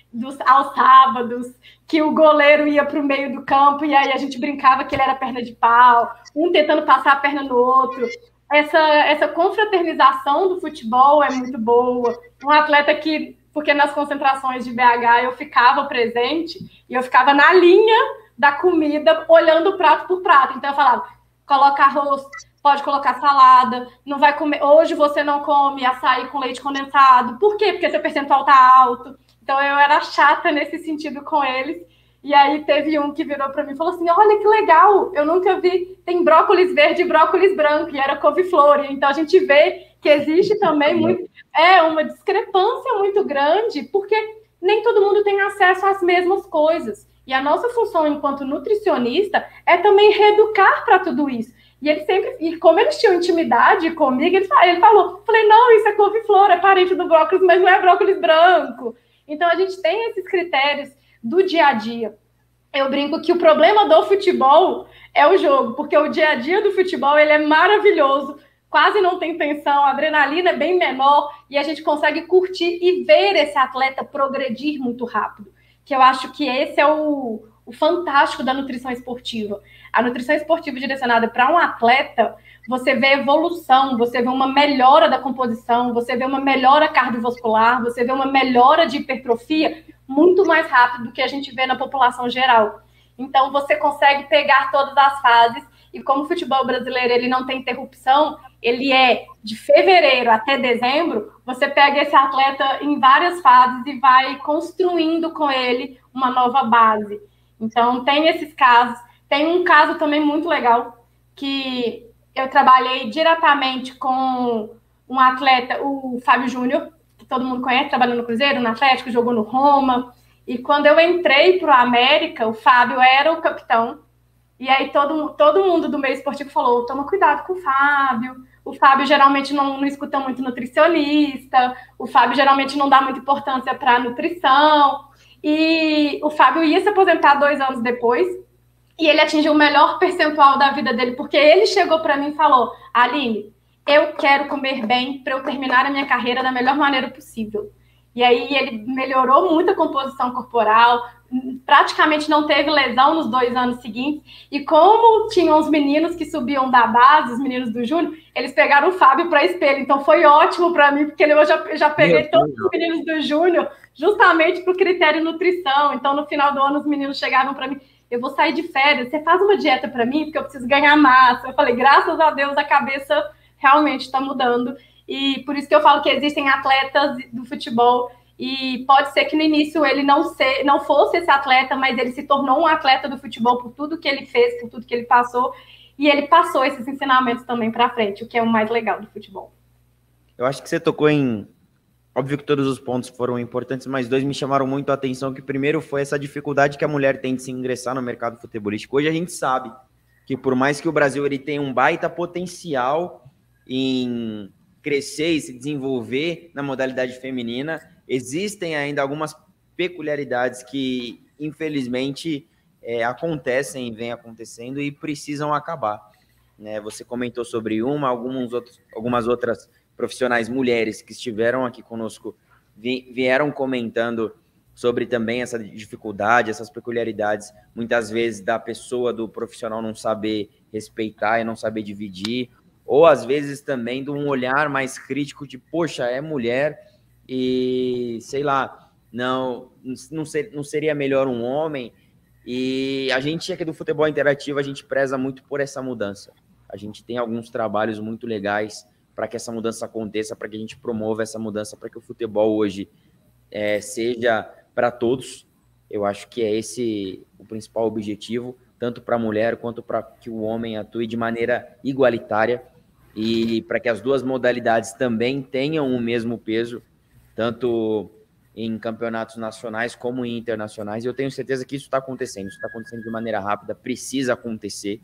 [SPEAKER 2] aos sábados, que o goleiro ia para o meio do campo e aí a gente brincava que ele era perna de pau, um tentando passar a perna no outro. Essa confraternização do futebol é muito boa. Um atleta que, porque nas concentrações de BH eu ficava presente e eu ficava na linha da comida, olhando prato por prato. Então eu falava, coloca arroz, pode colocar salada, não vai comer. Hoje você não come açaí com leite condensado. Por quê? Porque seu percentual tá alto. Então eu era chata nesse sentido com eles. E aí teve um que virou para mim e falou assim, olha que legal, eu nunca vi, tem brócolis verde e brócolis branco, e era couve-flor. Então a gente vê que existe também uma discrepância muito grande, porque nem todo mundo tem acesso às mesmas coisas. E a nossa função enquanto nutricionista é também reeducar para tudo isso. E ele sempre, e como eles tinham intimidade comigo, ele falou, falei, não, isso é couve-flor, é parente do brócolis, mas não é brócolis branco. Então a gente tem esses critérios do dia a dia. Eu brinco que o problema do futebol é o jogo, porque o dia a dia do futebol ele é maravilhoso, quase não tem tensão, a adrenalina é bem menor e a gente consegue curtir e ver esse atleta progredir muito rápido, que eu acho que esse é o fantástico da nutrição esportiva. A nutrição esportiva direcionada para um atleta, você vê evolução, você vê uma melhora da composição, você vê uma melhora cardiovascular, você vê uma melhora de hipertrofia muito mais rápido do que a gente vê na população geral. Então, você consegue pegar todas as fases e como o futebol brasileiro ele não tem interrupção, ele é de fevereiro até dezembro, você pega esse atleta em várias fases e vai construindo com ele uma nova base. Então, tem esses casos. Tem um caso também muito legal, que eu trabalhei diretamente com um atleta, o Fábio Júnior, que todo mundo conhece, trabalhou no Cruzeiro, no Atlético, jogou no Roma. E quando eu entrei para o América, o Fábio era o capitão. E aí todo mundo do meio esportivo falou, toma cuidado com o Fábio. O Fábio geralmente não escuta muito nutricionista. O Fábio geralmente não dá muita importância para a nutrição. E o Fábio ia se aposentar 2 anos depois. E ele atingiu o melhor percentual da vida dele, porque ele chegou para mim e falou, Aline, eu quero comer bem para eu terminar a minha carreira da melhor maneira possível. E aí ele melhorou muito a composição corporal, praticamente não teve lesão nos 2 anos seguintes. E como tinham os meninos que subiam da base, os meninos do Júnior, eles pegaram o Fábio para espelho. Então foi ótimo para mim, porque eu já peguei todos os meninos do Júnior justamente para o critério nutrição. Então no final do ano os meninos chegavam para mim, eu vou sair de férias, você faz uma dieta para mim, porque eu preciso ganhar massa. Eu falei, graças a Deus a cabeça realmente está mudando. E por isso que eu falo que existem atletas do futebol e pode ser que no início ele não fosse esse atleta, mas ele se tornou um atleta do futebol por tudo que ele fez, por tudo que ele passou, e ele passou esses ensinamentos também para frente, o que é o mais legal do futebol.
[SPEAKER 1] Eu acho que você tocou em... Óbvio que todos os pontos foram importantes, mas 2 me chamaram muito a atenção, que primeiro foi essa dificuldade que a mulher tem de se ingressar no mercado futebolístico. Hoje a gente sabe que por mais que o Brasil ele tenha um baita potencial em crescer e se desenvolver na modalidade feminina, existem ainda algumas peculiaridades que, infelizmente, acontecem e vêm acontecendo e precisam acabar. Né? Você comentou sobre algumas outras profissionais mulheres que estiveram aqui conosco vieram comentando sobre também essa dificuldade, essas peculiaridades, muitas vezes da pessoa, do profissional não saber respeitar e não saber dividir, ou às vezes também de um olhar mais crítico de, poxa, é mulher e, sei lá, não seria melhor um homem? E a gente aqui do Futebol Interativo, a gente preza muito por essa mudança. A gente tem alguns trabalhos muito legais para que essa mudança aconteça, para que a gente promova essa mudança, para que o futebol hoje seja para todos. Eu acho que é esse o principal objetivo, tanto para a mulher quanto para que o homem atue de maneira igualitária e para que as duas modalidades também tenham o mesmo peso, tanto em campeonatos nacionais como em internacionais. E eu tenho certeza que isso está acontecendo de maneira rápida, precisa acontecer,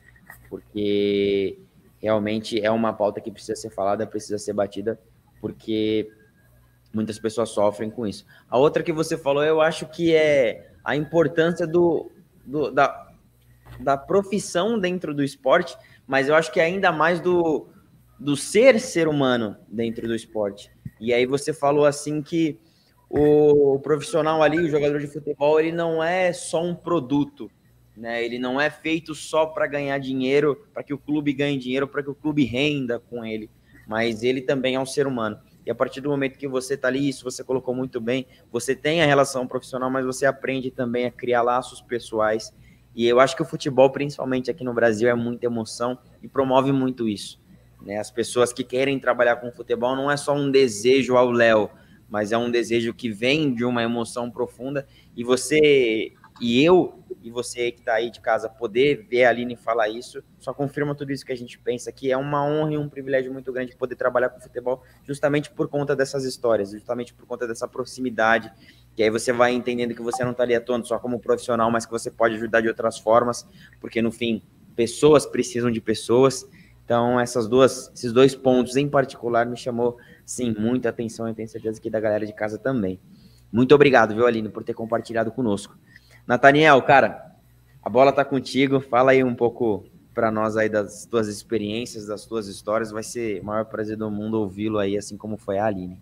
[SPEAKER 1] porque realmente é uma pauta que precisa ser falada, precisa ser batida, porque muitas pessoas sofrem com isso. A outra que você falou, eu acho que é a importância da profissão dentro do esporte, mas eu acho que ainda mais do ser humano dentro do esporte. E aí você falou assim que o profissional ali, o jogador de futebol, ele não é só um produto, né? Ele não é feito só para ganhar dinheiro, para que o clube ganhe dinheiro, para que o clube renda com ele, mas ele também é um ser humano. E a partir do momento que você está ali, isso você colocou muito bem, você tem a relação profissional, mas você aprende também a criar laços pessoais. E eu acho que o futebol, principalmente aqui no Brasil, é muita emoção e promove muito isso, né? As pessoas que querem trabalhar com futebol não é só um desejo ao Léo, mas é um desejo que vem de uma emoção profunda, e você e eu e você que está aí de casa poder ver a Aline falar isso, só confirma tudo isso que a gente pensa, que é uma honra e um privilégio muito grande poder trabalhar com futebol, justamente por conta dessas histórias, justamente por conta dessa proximidade, que aí você vai entendendo que você não está ali atuando só como profissional, mas que você pode ajudar de outras formas, porque no fim, pessoas precisam de pessoas. Então, esses dois pontos em particular me chamou, sim, muita atenção, e tenho certeza que da galera de casa também. Muito obrigado, viu, Aline, por ter compartilhado conosco. Nathaniel, cara, a bola tá contigo, fala aí um pouco para nós aí das tuas experiências, das tuas histórias, vai ser o maior prazer do mundo ouvi-lo aí, assim como foi a Aline.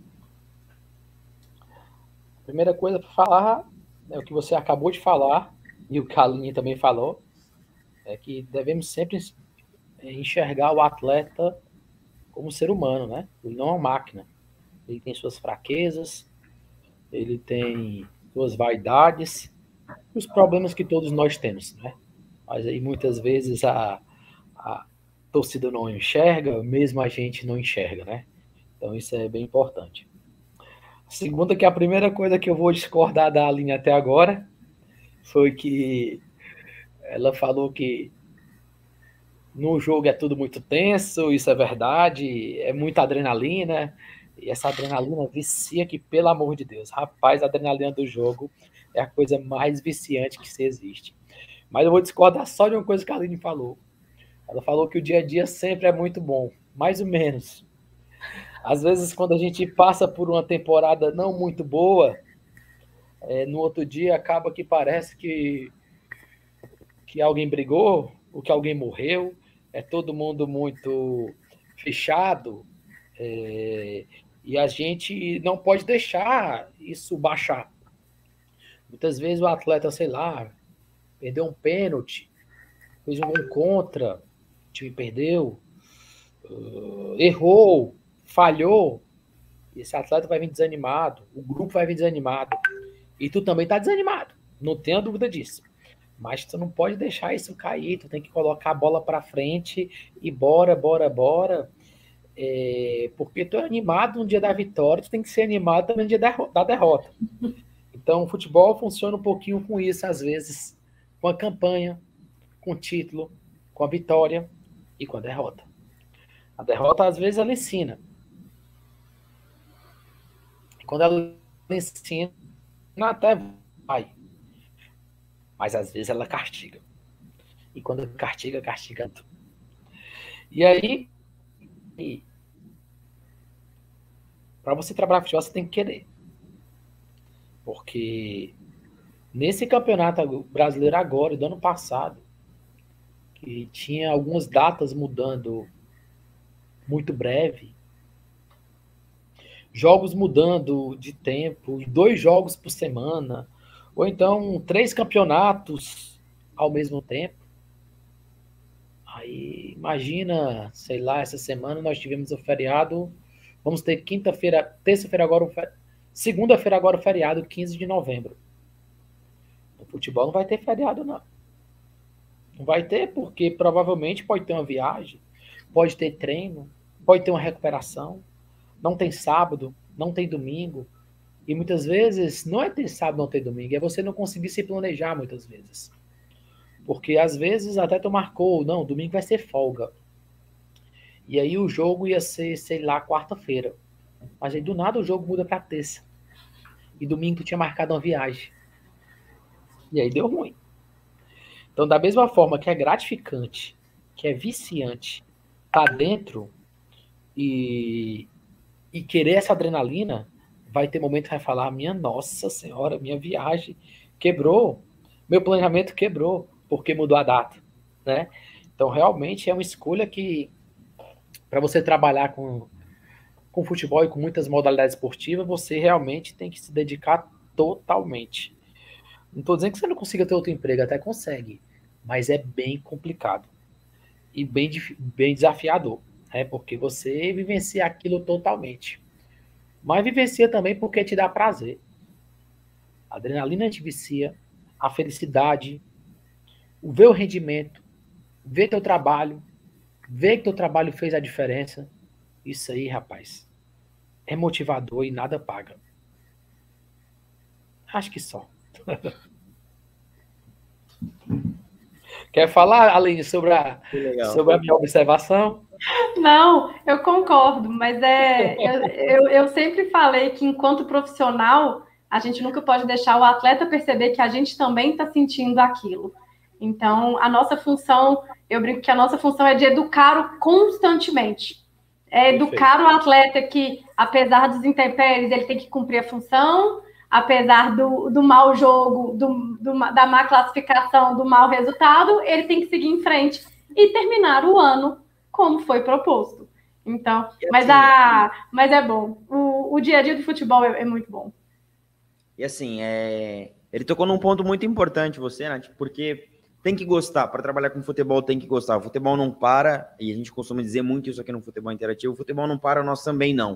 [SPEAKER 3] Primeira coisa para falar é o que você acabou de falar, e o que a Aline também falou, é que devemos sempre enxergar o atleta como ser humano, né? Ele não é uma máquina. Ele tem suas fraquezas, ele tem suas vaidades, os problemas que todos nós temos, né? Mas aí muitas vezes a torcida não enxerga, mesmo a gente não enxerga, né? Então isso é bem importante. Segunda, que a primeira coisa que eu vou discordar da Aline até agora foi que ela falou que no jogo é tudo muito tenso, isso é verdade, é muita adrenalina, e essa adrenalina vicia que, pelo amor de Deus, rapaz, a adrenalina do jogo é a coisa mais viciante que se existe. Mas eu vou discordar só de uma coisa que a Aline falou. Ela falou que o dia a dia sempre é muito bom, mais ou menos. Às vezes, quando a gente passa por uma temporada não muito boa, no outro dia acaba que parece que alguém brigou, ou que alguém morreu, é todo mundo muito fechado, e a gente não pode deixar isso baixar. Muitas vezes o atleta, sei lá, perdeu um pênalti, fez um gol contra, o time perdeu, errou, falhou, esse atleta vai vir desanimado, o grupo vai vir desanimado, e tu também tá desanimado, não tenha dúvida disso. Mas tu não pode deixar isso cair, tu tem que colocar a bola para frente e bora, porque tu é animado no dia da vitória, tu tem que ser animado também no dia da derrota. Então o futebol funciona um pouquinho com isso, às vezes, com a campanha, com o título, com a vitória e com a derrota. A derrota, às vezes, ela ensina. E quando ela ensina, até vai. Mas às vezes ela castiga. E quando castiga, castiga tudo. E aí, para você trabalhar futebol, você tem que querer. Porque nesse campeonato brasileiro agora, do ano passado, que tinha algumas datas mudando muito breve, jogos mudando de tempo, 2 jogos por semana, ou então 3 campeonatos ao mesmo tempo. Aí, imagina, sei lá, essa semana nós tivemos o feriado, vamos ter quinta-feira, terça-feira agora, segunda-feira agora o feriado, 15 de novembro. No futebol não vai ter feriado, não. Não vai ter, porque provavelmente pode ter uma viagem, pode ter treino, pode ter uma recuperação, não tem sábado, não tem domingo. E muitas vezes não é ter sábado, não ter domingo, é você não conseguir se planejar muitas vezes. Porque às vezes até tu marcou, não, domingo vai ser folga. E aí o jogo ia ser, sei lá, quarta-feira. Mas aí do nada o jogo muda para terça. E domingo tu tinha marcado uma viagem. E aí deu ruim. Então, da mesma forma que é gratificante, que é viciante, tá dentro e querer essa adrenalina, vai ter momento que vai falar, minha nossa senhora, minha viagem quebrou, meu planejamento quebrou, porque mudou a data, né? Então, realmente é uma escolha que, para você trabalhar com com futebol e com muitas modalidades esportivas, você realmente tem que se dedicar totalmente. Não estou dizendo que você não consiga ter outro emprego, até consegue, mas é bem complicado e bem desafiador, né? Porque você vivencia aquilo totalmente. Mas vivencia também porque te dá prazer. A adrenalina te vicia, a felicidade, ver o rendimento, ver teu trabalho, ver que teu trabalho fez a diferença. Isso aí, rapaz, é motivador e nada paga. Acho que só. Quer falar, Aline, sobre a minha observação?
[SPEAKER 2] Não, eu concordo, mas eu sempre falei que enquanto profissional, a gente nunca pode deixar o atleta perceber que a gente também está sentindo aquilo. Então, a nossa função, eu brinco que a nossa função é de educar constantemente. É educar o atleta que, apesar dos intempéries, ele tem que cumprir a função, apesar do mau jogo, da má classificação, do mau resultado, ele tem que seguir em frente e terminar o ano como foi proposto. Então, mas é bom. O dia a dia do futebol é muito bom.
[SPEAKER 1] E assim, ele tocou num ponto muito importante, você, Nath, porque tem que gostar. Para trabalhar com futebol, tem que gostar. O futebol não para, e a gente costuma dizer muito isso aqui no Futebol Interativo, o futebol não para, nós também não.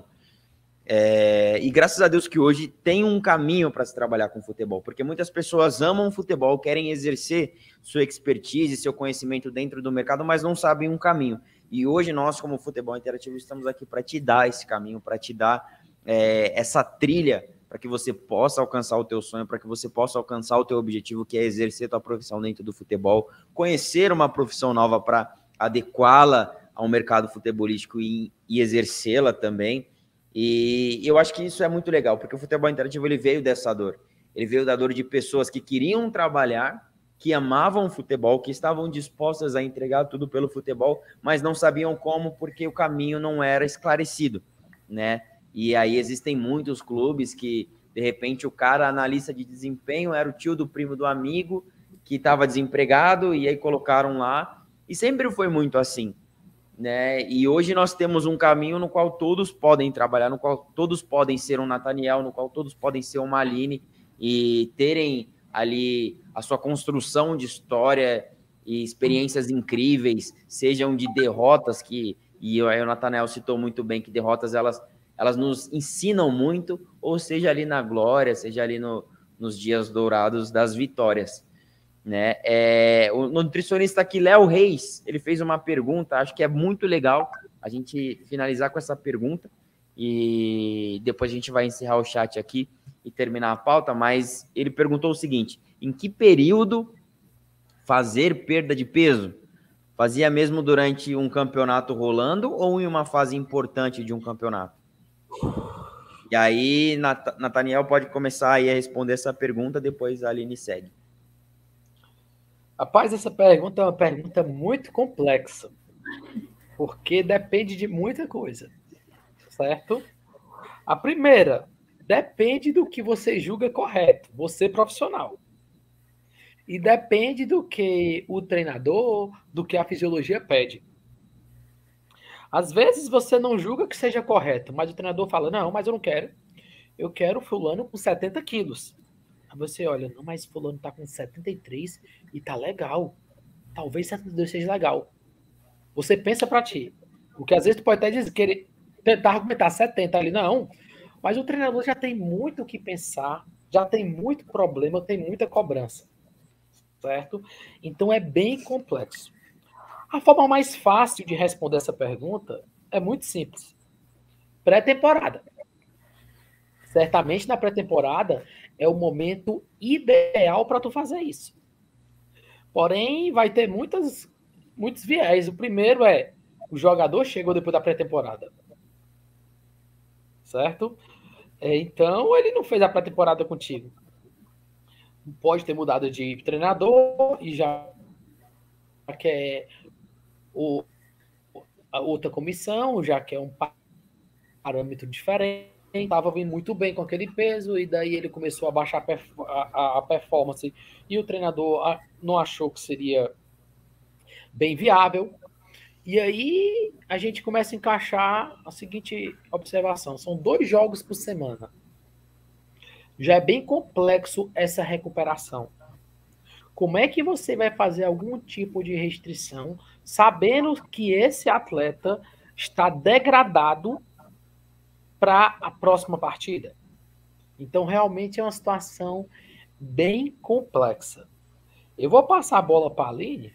[SPEAKER 1] E graças a Deus que hoje tem um caminho para se trabalhar com futebol, porque muitas pessoas amam futebol, querem exercer sua expertise, seu conhecimento dentro do mercado, mas não sabem um caminho. E hoje nós, como Futebol Interativo, estamos aqui para te dar esse caminho, para te dar essa trilha, para que você possa alcançar o teu sonho, para que você possa alcançar o teu objetivo, que é exercer tua profissão dentro do futebol, conhecer uma profissão nova para adequá-la ao mercado futebolístico e exercê-la também. E eu acho que isso é muito legal, porque o Futebol Interativo ele veio dessa dor. Ele veio da dor de pessoas que queriam trabalhar, que amavam o futebol, que estavam dispostas a entregar tudo pelo futebol, mas não sabiam como, porque o caminho não era esclarecido, né? E aí existem muitos clubes que, de repente, o cara, analista de desempenho, era o tio do primo do amigo, que estava desempregado, e aí colocaram lá, e sempre foi muito assim, né? E hoje nós temos um caminho no qual todos podem trabalhar, no qual todos podem ser um Nathaniel, no qual todos podem ser uma Aline e terem ali a sua construção de história e experiências incríveis, sejam de derrotas e o Nathaniel citou muito bem que derrotas elas nos ensinam muito, ou seja ali na glória, seja ali nos dias dourados das vitórias, né? O nutricionista aqui, Léo Reis, ele fez uma pergunta, acho que é muito legal a gente finalizar com essa pergunta e depois a gente vai encerrar o chat aqui e terminar a pauta, mas ele perguntou o seguinte: em que período fazer perda de peso? Fazia mesmo durante um campeonato rolando ou em uma fase importante de um campeonato? E aí, Nathaniel pode começar aí a responder essa pergunta, depois a Aline segue.
[SPEAKER 3] Rapaz, essa pergunta é uma pergunta muito complexa, porque depende de muita coisa, certo? A primeira, depende do que você julga correto, você profissional. E depende do que o treinador, do que a fisiologia pede. Às vezes você não julga que seja correto, mas o treinador fala, não, mas eu não quero. Eu quero fulano com 70 quilos. Aí você olha, não, mas fulano tá com 73 e tá legal. Talvez 72 seja legal. Você pensa pra ti. Porque às vezes tu pode até dizer, querer tentar argumentar 70 ali, não. Mas o treinador já tem muito o que pensar, já tem muito problema, tem muita cobrança. Certo? Então é bem complexo. A forma mais fácil de responder essa pergunta é muito simples. Pré-temporada. Certamente na pré-temporada é o momento ideal para tu fazer isso. Porém, vai ter muitos viés. O primeiro é o jogador chegou depois da pré-temporada. Certo? Então, ele não fez a pré-temporada contigo. Pode ter mudado de treinador e já quer a outra comissão, já quer um parâmetro diferente. Estava vindo muito bem com aquele peso e daí ele começou a baixar a performance e o treinador não achou que seria bem viável. E aí a gente começa a encaixar a seguinte observação: são 2 jogos por semana. Já é bem complexo essa recuperação. Como é que você vai fazer algum tipo de restrição, sabendo que esse atleta está degradado para a próxima partida? Então, realmente é uma situação bem complexa. Eu vou passar a bola para a Aline.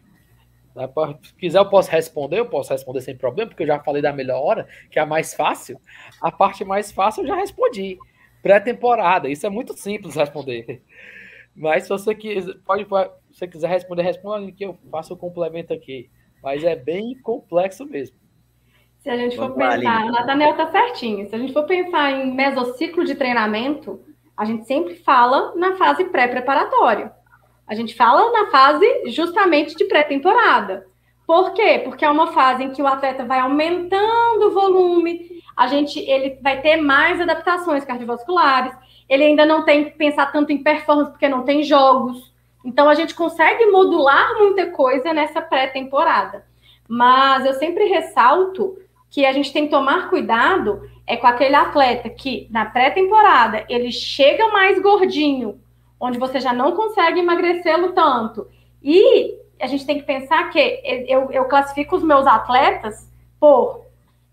[SPEAKER 3] Se quiser, eu posso responder sem problema, porque eu já falei da melhor hora, que é a mais fácil. A parte mais fácil eu já respondi. Pré-temporada. Isso é muito simples responder. Mas se você quiser, se você quiser responder, responda que eu faço o complemento aqui. Mas é bem complexo mesmo.
[SPEAKER 2] Se a gente for pensar, o Nathaniel está certinho. Se a gente for pensar em mesociclo de treinamento, a gente sempre fala na fase pré-preparatória. A gente fala na fase justamente de pré-temporada. Por quê? Porque é uma fase em que o atleta vai aumentando o volume, ele vai ter mais adaptações cardiovasculares, ele ainda não tem que pensar tanto em performance porque não tem jogos. Então, a gente consegue modular muita coisa nessa pré-temporada. Mas eu sempre ressalto que a gente tem que tomar cuidado com aquele atleta que, na pré-temporada, ele chega mais gordinho, onde você já não consegue emagrecê-lo tanto. E a gente tem que pensar que eu classifico os meus atletas por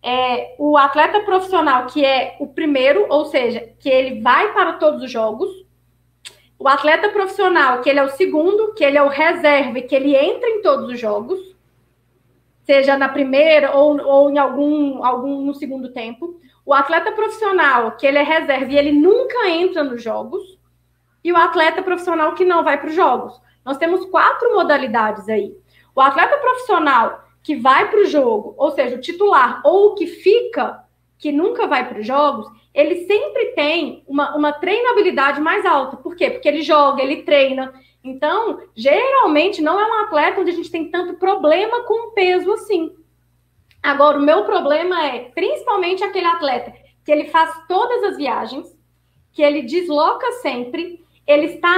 [SPEAKER 2] o atleta profissional, que é o primeiro, ou seja, que ele vai para todos os jogos. O atleta profissional, que ele é o segundo, que ele é o reserva e que ele entra em todos os jogos, seja na primeira ou em algum no segundo tempo. O atleta profissional, que ele é reserva e ele nunca entra nos jogos. E o atleta profissional que não vai para os jogos. Nós temos 4 modalidades aí. O atleta profissional que vai para o jogo, ou seja, o titular, ou o que fica, que nunca vai para os jogos, ele sempre tem uma treinabilidade mais alta. Por quê? Porque ele joga, ele treina. Então, geralmente, não é um atleta onde a gente tem tanto problema com o peso assim. Agora, o meu problema é, principalmente, aquele atleta que ele faz todas as viagens, que ele desloca sempre, ele está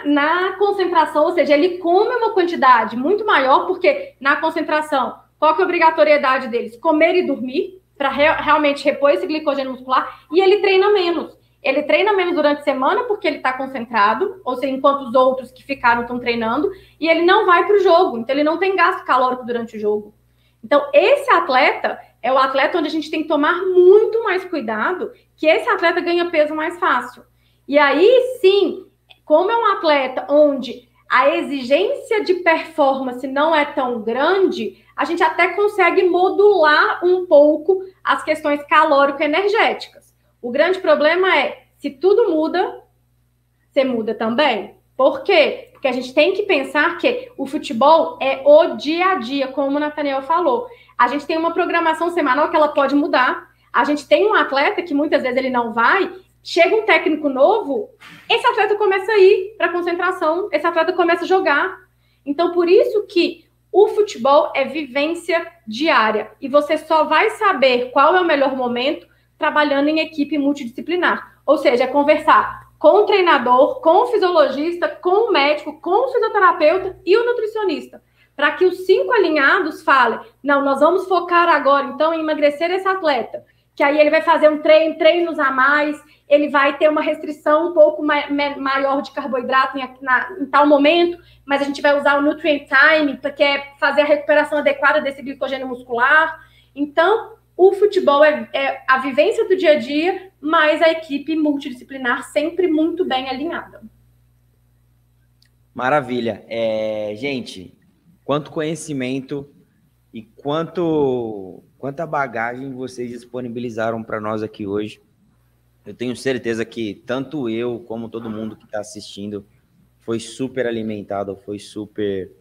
[SPEAKER 2] na concentração, ou seja, ele come uma quantidade muito maior, porque na concentração, qual que é a obrigatoriedade deles? Comer e dormir, para realmente repor esse glicogênio muscular, e ele treina menos. Ele treina menos durante a semana, porque ele está concentrado, ou seja, enquanto os outros que ficaram estão treinando, e ele não vai para o jogo, então ele não tem gasto calórico durante o jogo. Então, esse atleta é o atleta onde a gente tem que tomar muito mais cuidado, que esse atleta ganha peso mais fácil. E aí, sim, como é um atleta onde a exigência de performance não é tão grande, a gente até consegue modular um pouco as questões calórico-energéticas. O grande problema é, se tudo muda, você muda também. Por quê? Porque a gente tem que pensar que o futebol é o dia a dia, como o Nathaniel falou. A gente tem uma programação semanal que ela pode mudar. A gente tem um atleta que muitas vezes ele não vai, chega um técnico novo, esse atleta começa a ir para a concentração, esse atleta começa a jogar. Então, por isso que o futebol é vivência diária. E você só vai saber qual é o melhor momento trabalhando em equipe multidisciplinar. Ou seja, é conversar com o treinador, com o fisiologista, com o médico, com o fisioterapeuta e o nutricionista, para que os 5 alinhados falem, não, nós vamos focar agora, então, em emagrecer esse atleta, que aí ele vai fazer treinos a mais, ele vai ter uma restrição um pouco maior de carboidrato em tal momento, mas a gente vai usar o Nutrient Time, que é fazer a recuperação adequada desse glicogênio muscular. Então, o futebol é a vivência do dia a dia, mas a equipe multidisciplinar sempre muito bem alinhada.
[SPEAKER 1] Maravilha. Gente, quanto conhecimento e quanta bagagem vocês disponibilizaram para nós aqui hoje. Eu tenho certeza que tanto eu como todo mundo que está assistindo foi super alimentado, foi super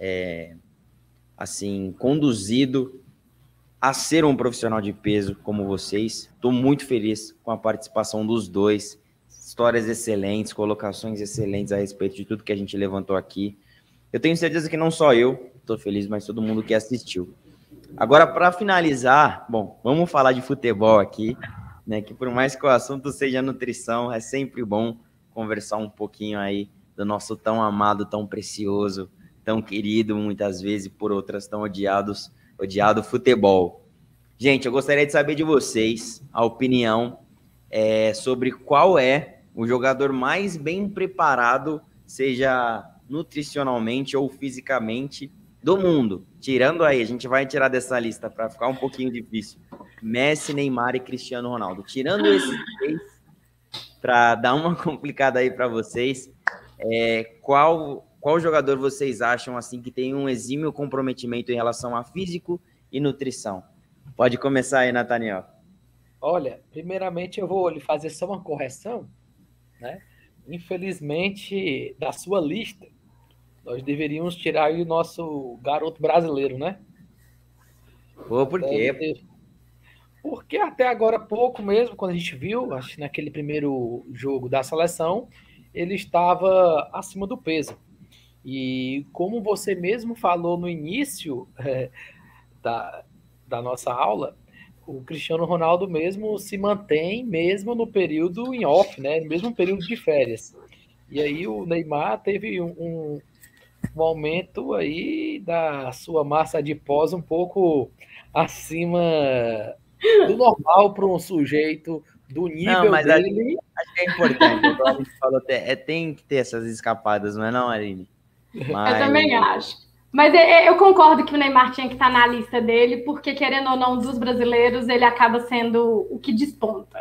[SPEAKER 1] conduzido a ser um profissional de peso como vocês. Estou muito feliz com a participação dos dois. Histórias excelentes, colocações excelentes a respeito de tudo que a gente levantou aqui. Eu tenho certeza que não só eu estou feliz, mas todo mundo que assistiu. Agora, para finalizar, vamos falar de futebol aqui, né? Que por mais que o assunto seja nutrição, é sempre bom conversar um pouquinho aí do nosso tão amado, tão precioso, tão querido, muitas vezes, por outras tão odiados, odiado futebol. Gente, eu gostaria de saber de vocês a opinião sobre qual é o jogador mais bem preparado, seja nutricionalmente ou fisicamente, do mundo. Tirando aí, a gente vai tirar dessa lista para ficar um pouquinho difícil. Messi, Neymar e Cristiano Ronaldo. Tirando esses três, para dar uma complicada aí para vocês, qual jogador vocês acham assim que tem um exímio comprometimento em relação a físico e nutrição? Pode começar aí, Nathaniel.
[SPEAKER 3] Olha, primeiramente eu vou lhe fazer só uma correção, né? Infelizmente, da sua lista, nós deveríamos tirar aí o nosso garoto brasileiro, né?
[SPEAKER 1] Pô, por quê?
[SPEAKER 3] Porque até agora pouco mesmo, quando a gente viu, acho que naquele primeiro jogo da seleção, ele estava acima do peso. E como você mesmo falou no início da nossa aula, o Cristiano Ronaldo mesmo se mantém mesmo no período em off, né? No mesmo período de férias. E aí o Neymar teve um aumento aí da sua massa adiposa um pouco acima do normal para um sujeito do nível dele.
[SPEAKER 1] Acho que é importante. A gente falou tem que ter essas escapadas, não é não, Aline?
[SPEAKER 2] Mas... Eu também acho. Mas eu concordo que o Neymar tinha que estar na lista dele, porque, querendo ou não, dos brasileiros, ele acaba sendo o que desponta.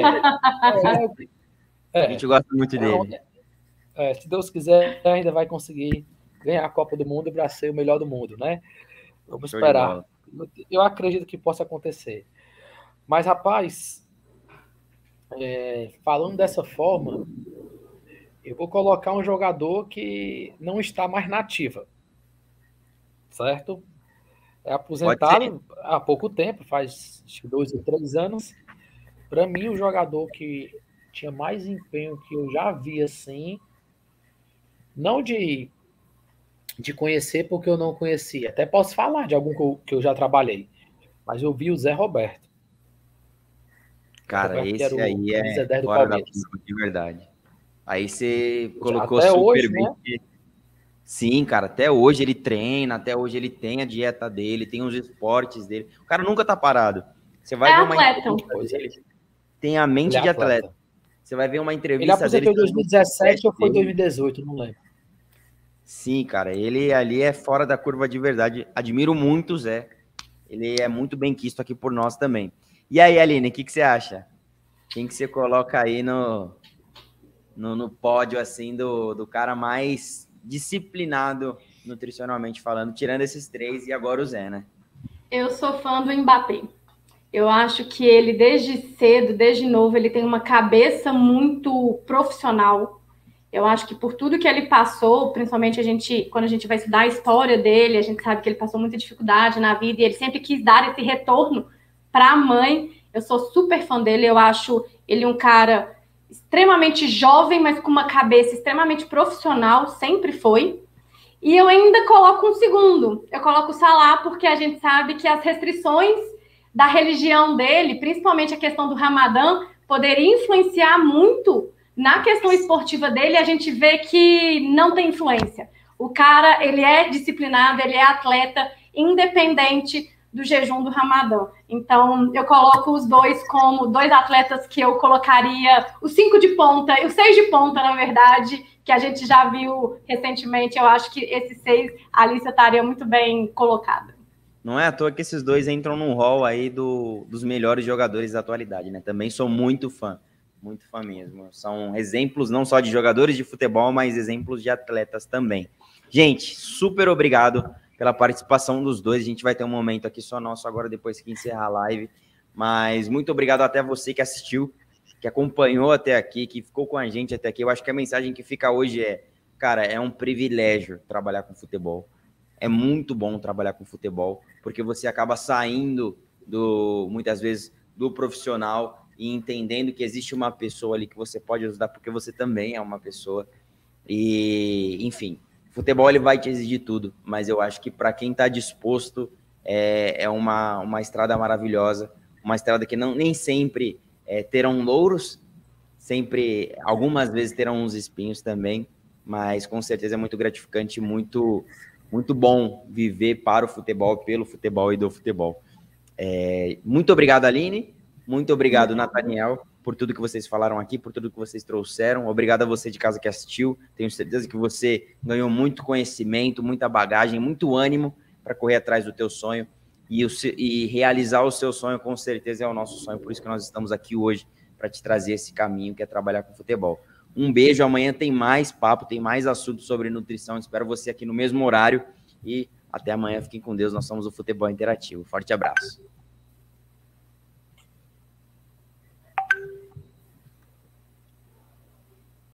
[SPEAKER 1] A gente gosta muito dele.
[SPEAKER 3] Se Deus quiser, ainda vai conseguir ganhar a Copa do Mundo para ser o melhor do mundo, né? Vamos esperar. Eu acredito que possa acontecer. Mas, rapaz, falando dessa forma, eu vou colocar um jogador que não está mais na ativa. Certo? É aposentado há pouco tempo, faz 2 ou 3 anos. Para mim, o jogador que tinha mais empenho que eu já vi assim, não de conhecer porque eu não conhecia, até posso falar de algum que eu já trabalhei, mas eu vi o Zé Roberto.
[SPEAKER 1] Cara, esse aí é fora da curva, de verdade. Aí você colocou
[SPEAKER 3] até
[SPEAKER 1] super
[SPEAKER 3] hoje,
[SPEAKER 1] bem.
[SPEAKER 3] né?
[SPEAKER 1] Sim, cara, até hoje ele treina, até hoje ele tem a dieta dele, tem os esportes dele. O cara nunca tá parado. Você vai ver uma entrevista dele, tem a mente de atleta. Você vai ver uma entrevista
[SPEAKER 3] dele. Ele aposentou em 2017 ou foi 2018, não lembro.
[SPEAKER 1] Sim, cara, ele ali é fora da curva de verdade. Admiro muito o Zé. Ele é muito bem quisto aqui por nós também. E aí, Aline, o que você acha? Quem que você coloca aí no pódio, assim, do cara mais disciplinado nutricionalmente falando, tirando esses três e agora o Zé, né?
[SPEAKER 2] Eu sou fã do Mbappé. Eu acho que ele, desde cedo, desde novo, ele tem uma cabeça muito profissional. Eu acho que por tudo que ele passou, principalmente quando a gente vai estudar a história dele, a gente sabe que ele passou muita dificuldade na vida e ele sempre quis dar esse retorno para a mãe. Eu sou super fã dele, eu acho ele um cara extremamente jovem, mas com uma cabeça extremamente profissional, sempre foi. E eu ainda coloco um segundo, eu coloco o Salah, porque a gente sabe que as restrições da religião dele, principalmente a questão do Ramadã, poderia influenciar muito na questão esportiva dele. A gente vê que não tem influência. O cara, ele é disciplinado, ele é atleta, independente do jejum do Ramadã. Então, eu coloco os dois como 2 atletas que eu colocaria, os 5 de ponta e os 6 de ponta, na verdade, que a gente já viu recentemente. Eu acho que esses 6, a lista estaria muito bem colocada.
[SPEAKER 1] Não é à toa que esses dois entram no hall aí dos melhores jogadores da atualidade, né? Também sou muito fã mesmo. São exemplos não só de jogadores de futebol, mas exemplos de atletas também. Gente, super obrigado pela participação dos dois. A gente vai ter um momento aqui só nosso agora, depois que encerrar a live. Mas muito obrigado até você que assistiu, que acompanhou até aqui, que ficou com a gente até aqui. Eu acho que a mensagem que fica hoje cara, é um privilégio trabalhar com futebol. É muito bom trabalhar com futebol, porque você acaba saindo muitas vezes do profissional e entendendo que existe uma pessoa ali que você pode ajudar, porque você também é uma pessoa. E, enfim, futebol ele vai te exigir tudo, mas eu acho que para quem está disposto é uma estrada maravilhosa, uma estrada que nem sempre terão louros, algumas vezes terão uns espinhos também, mas com certeza é muito gratificante, muito muito bom viver para o futebol, pelo futebol e do futebol. Muito obrigado, Aline. Muito obrigado, Nathaniel, por tudo que vocês falaram aqui, por tudo que vocês trouxeram. Obrigado a você de casa que assistiu. Tenho certeza que você ganhou muito conhecimento, muita bagagem, muito ânimo para correr atrás do teu sonho. E realizar o seu sonho, com certeza, é o nosso sonho. Por isso que nós estamos aqui hoje, para te trazer esse caminho que é trabalhar com futebol. Um beijo. Amanhã tem mais papo, tem mais assunto sobre nutrição. Espero você aqui no mesmo horário. E até amanhã. Fiquem com Deus. Nós somos o Futebol Interativo. Forte abraço.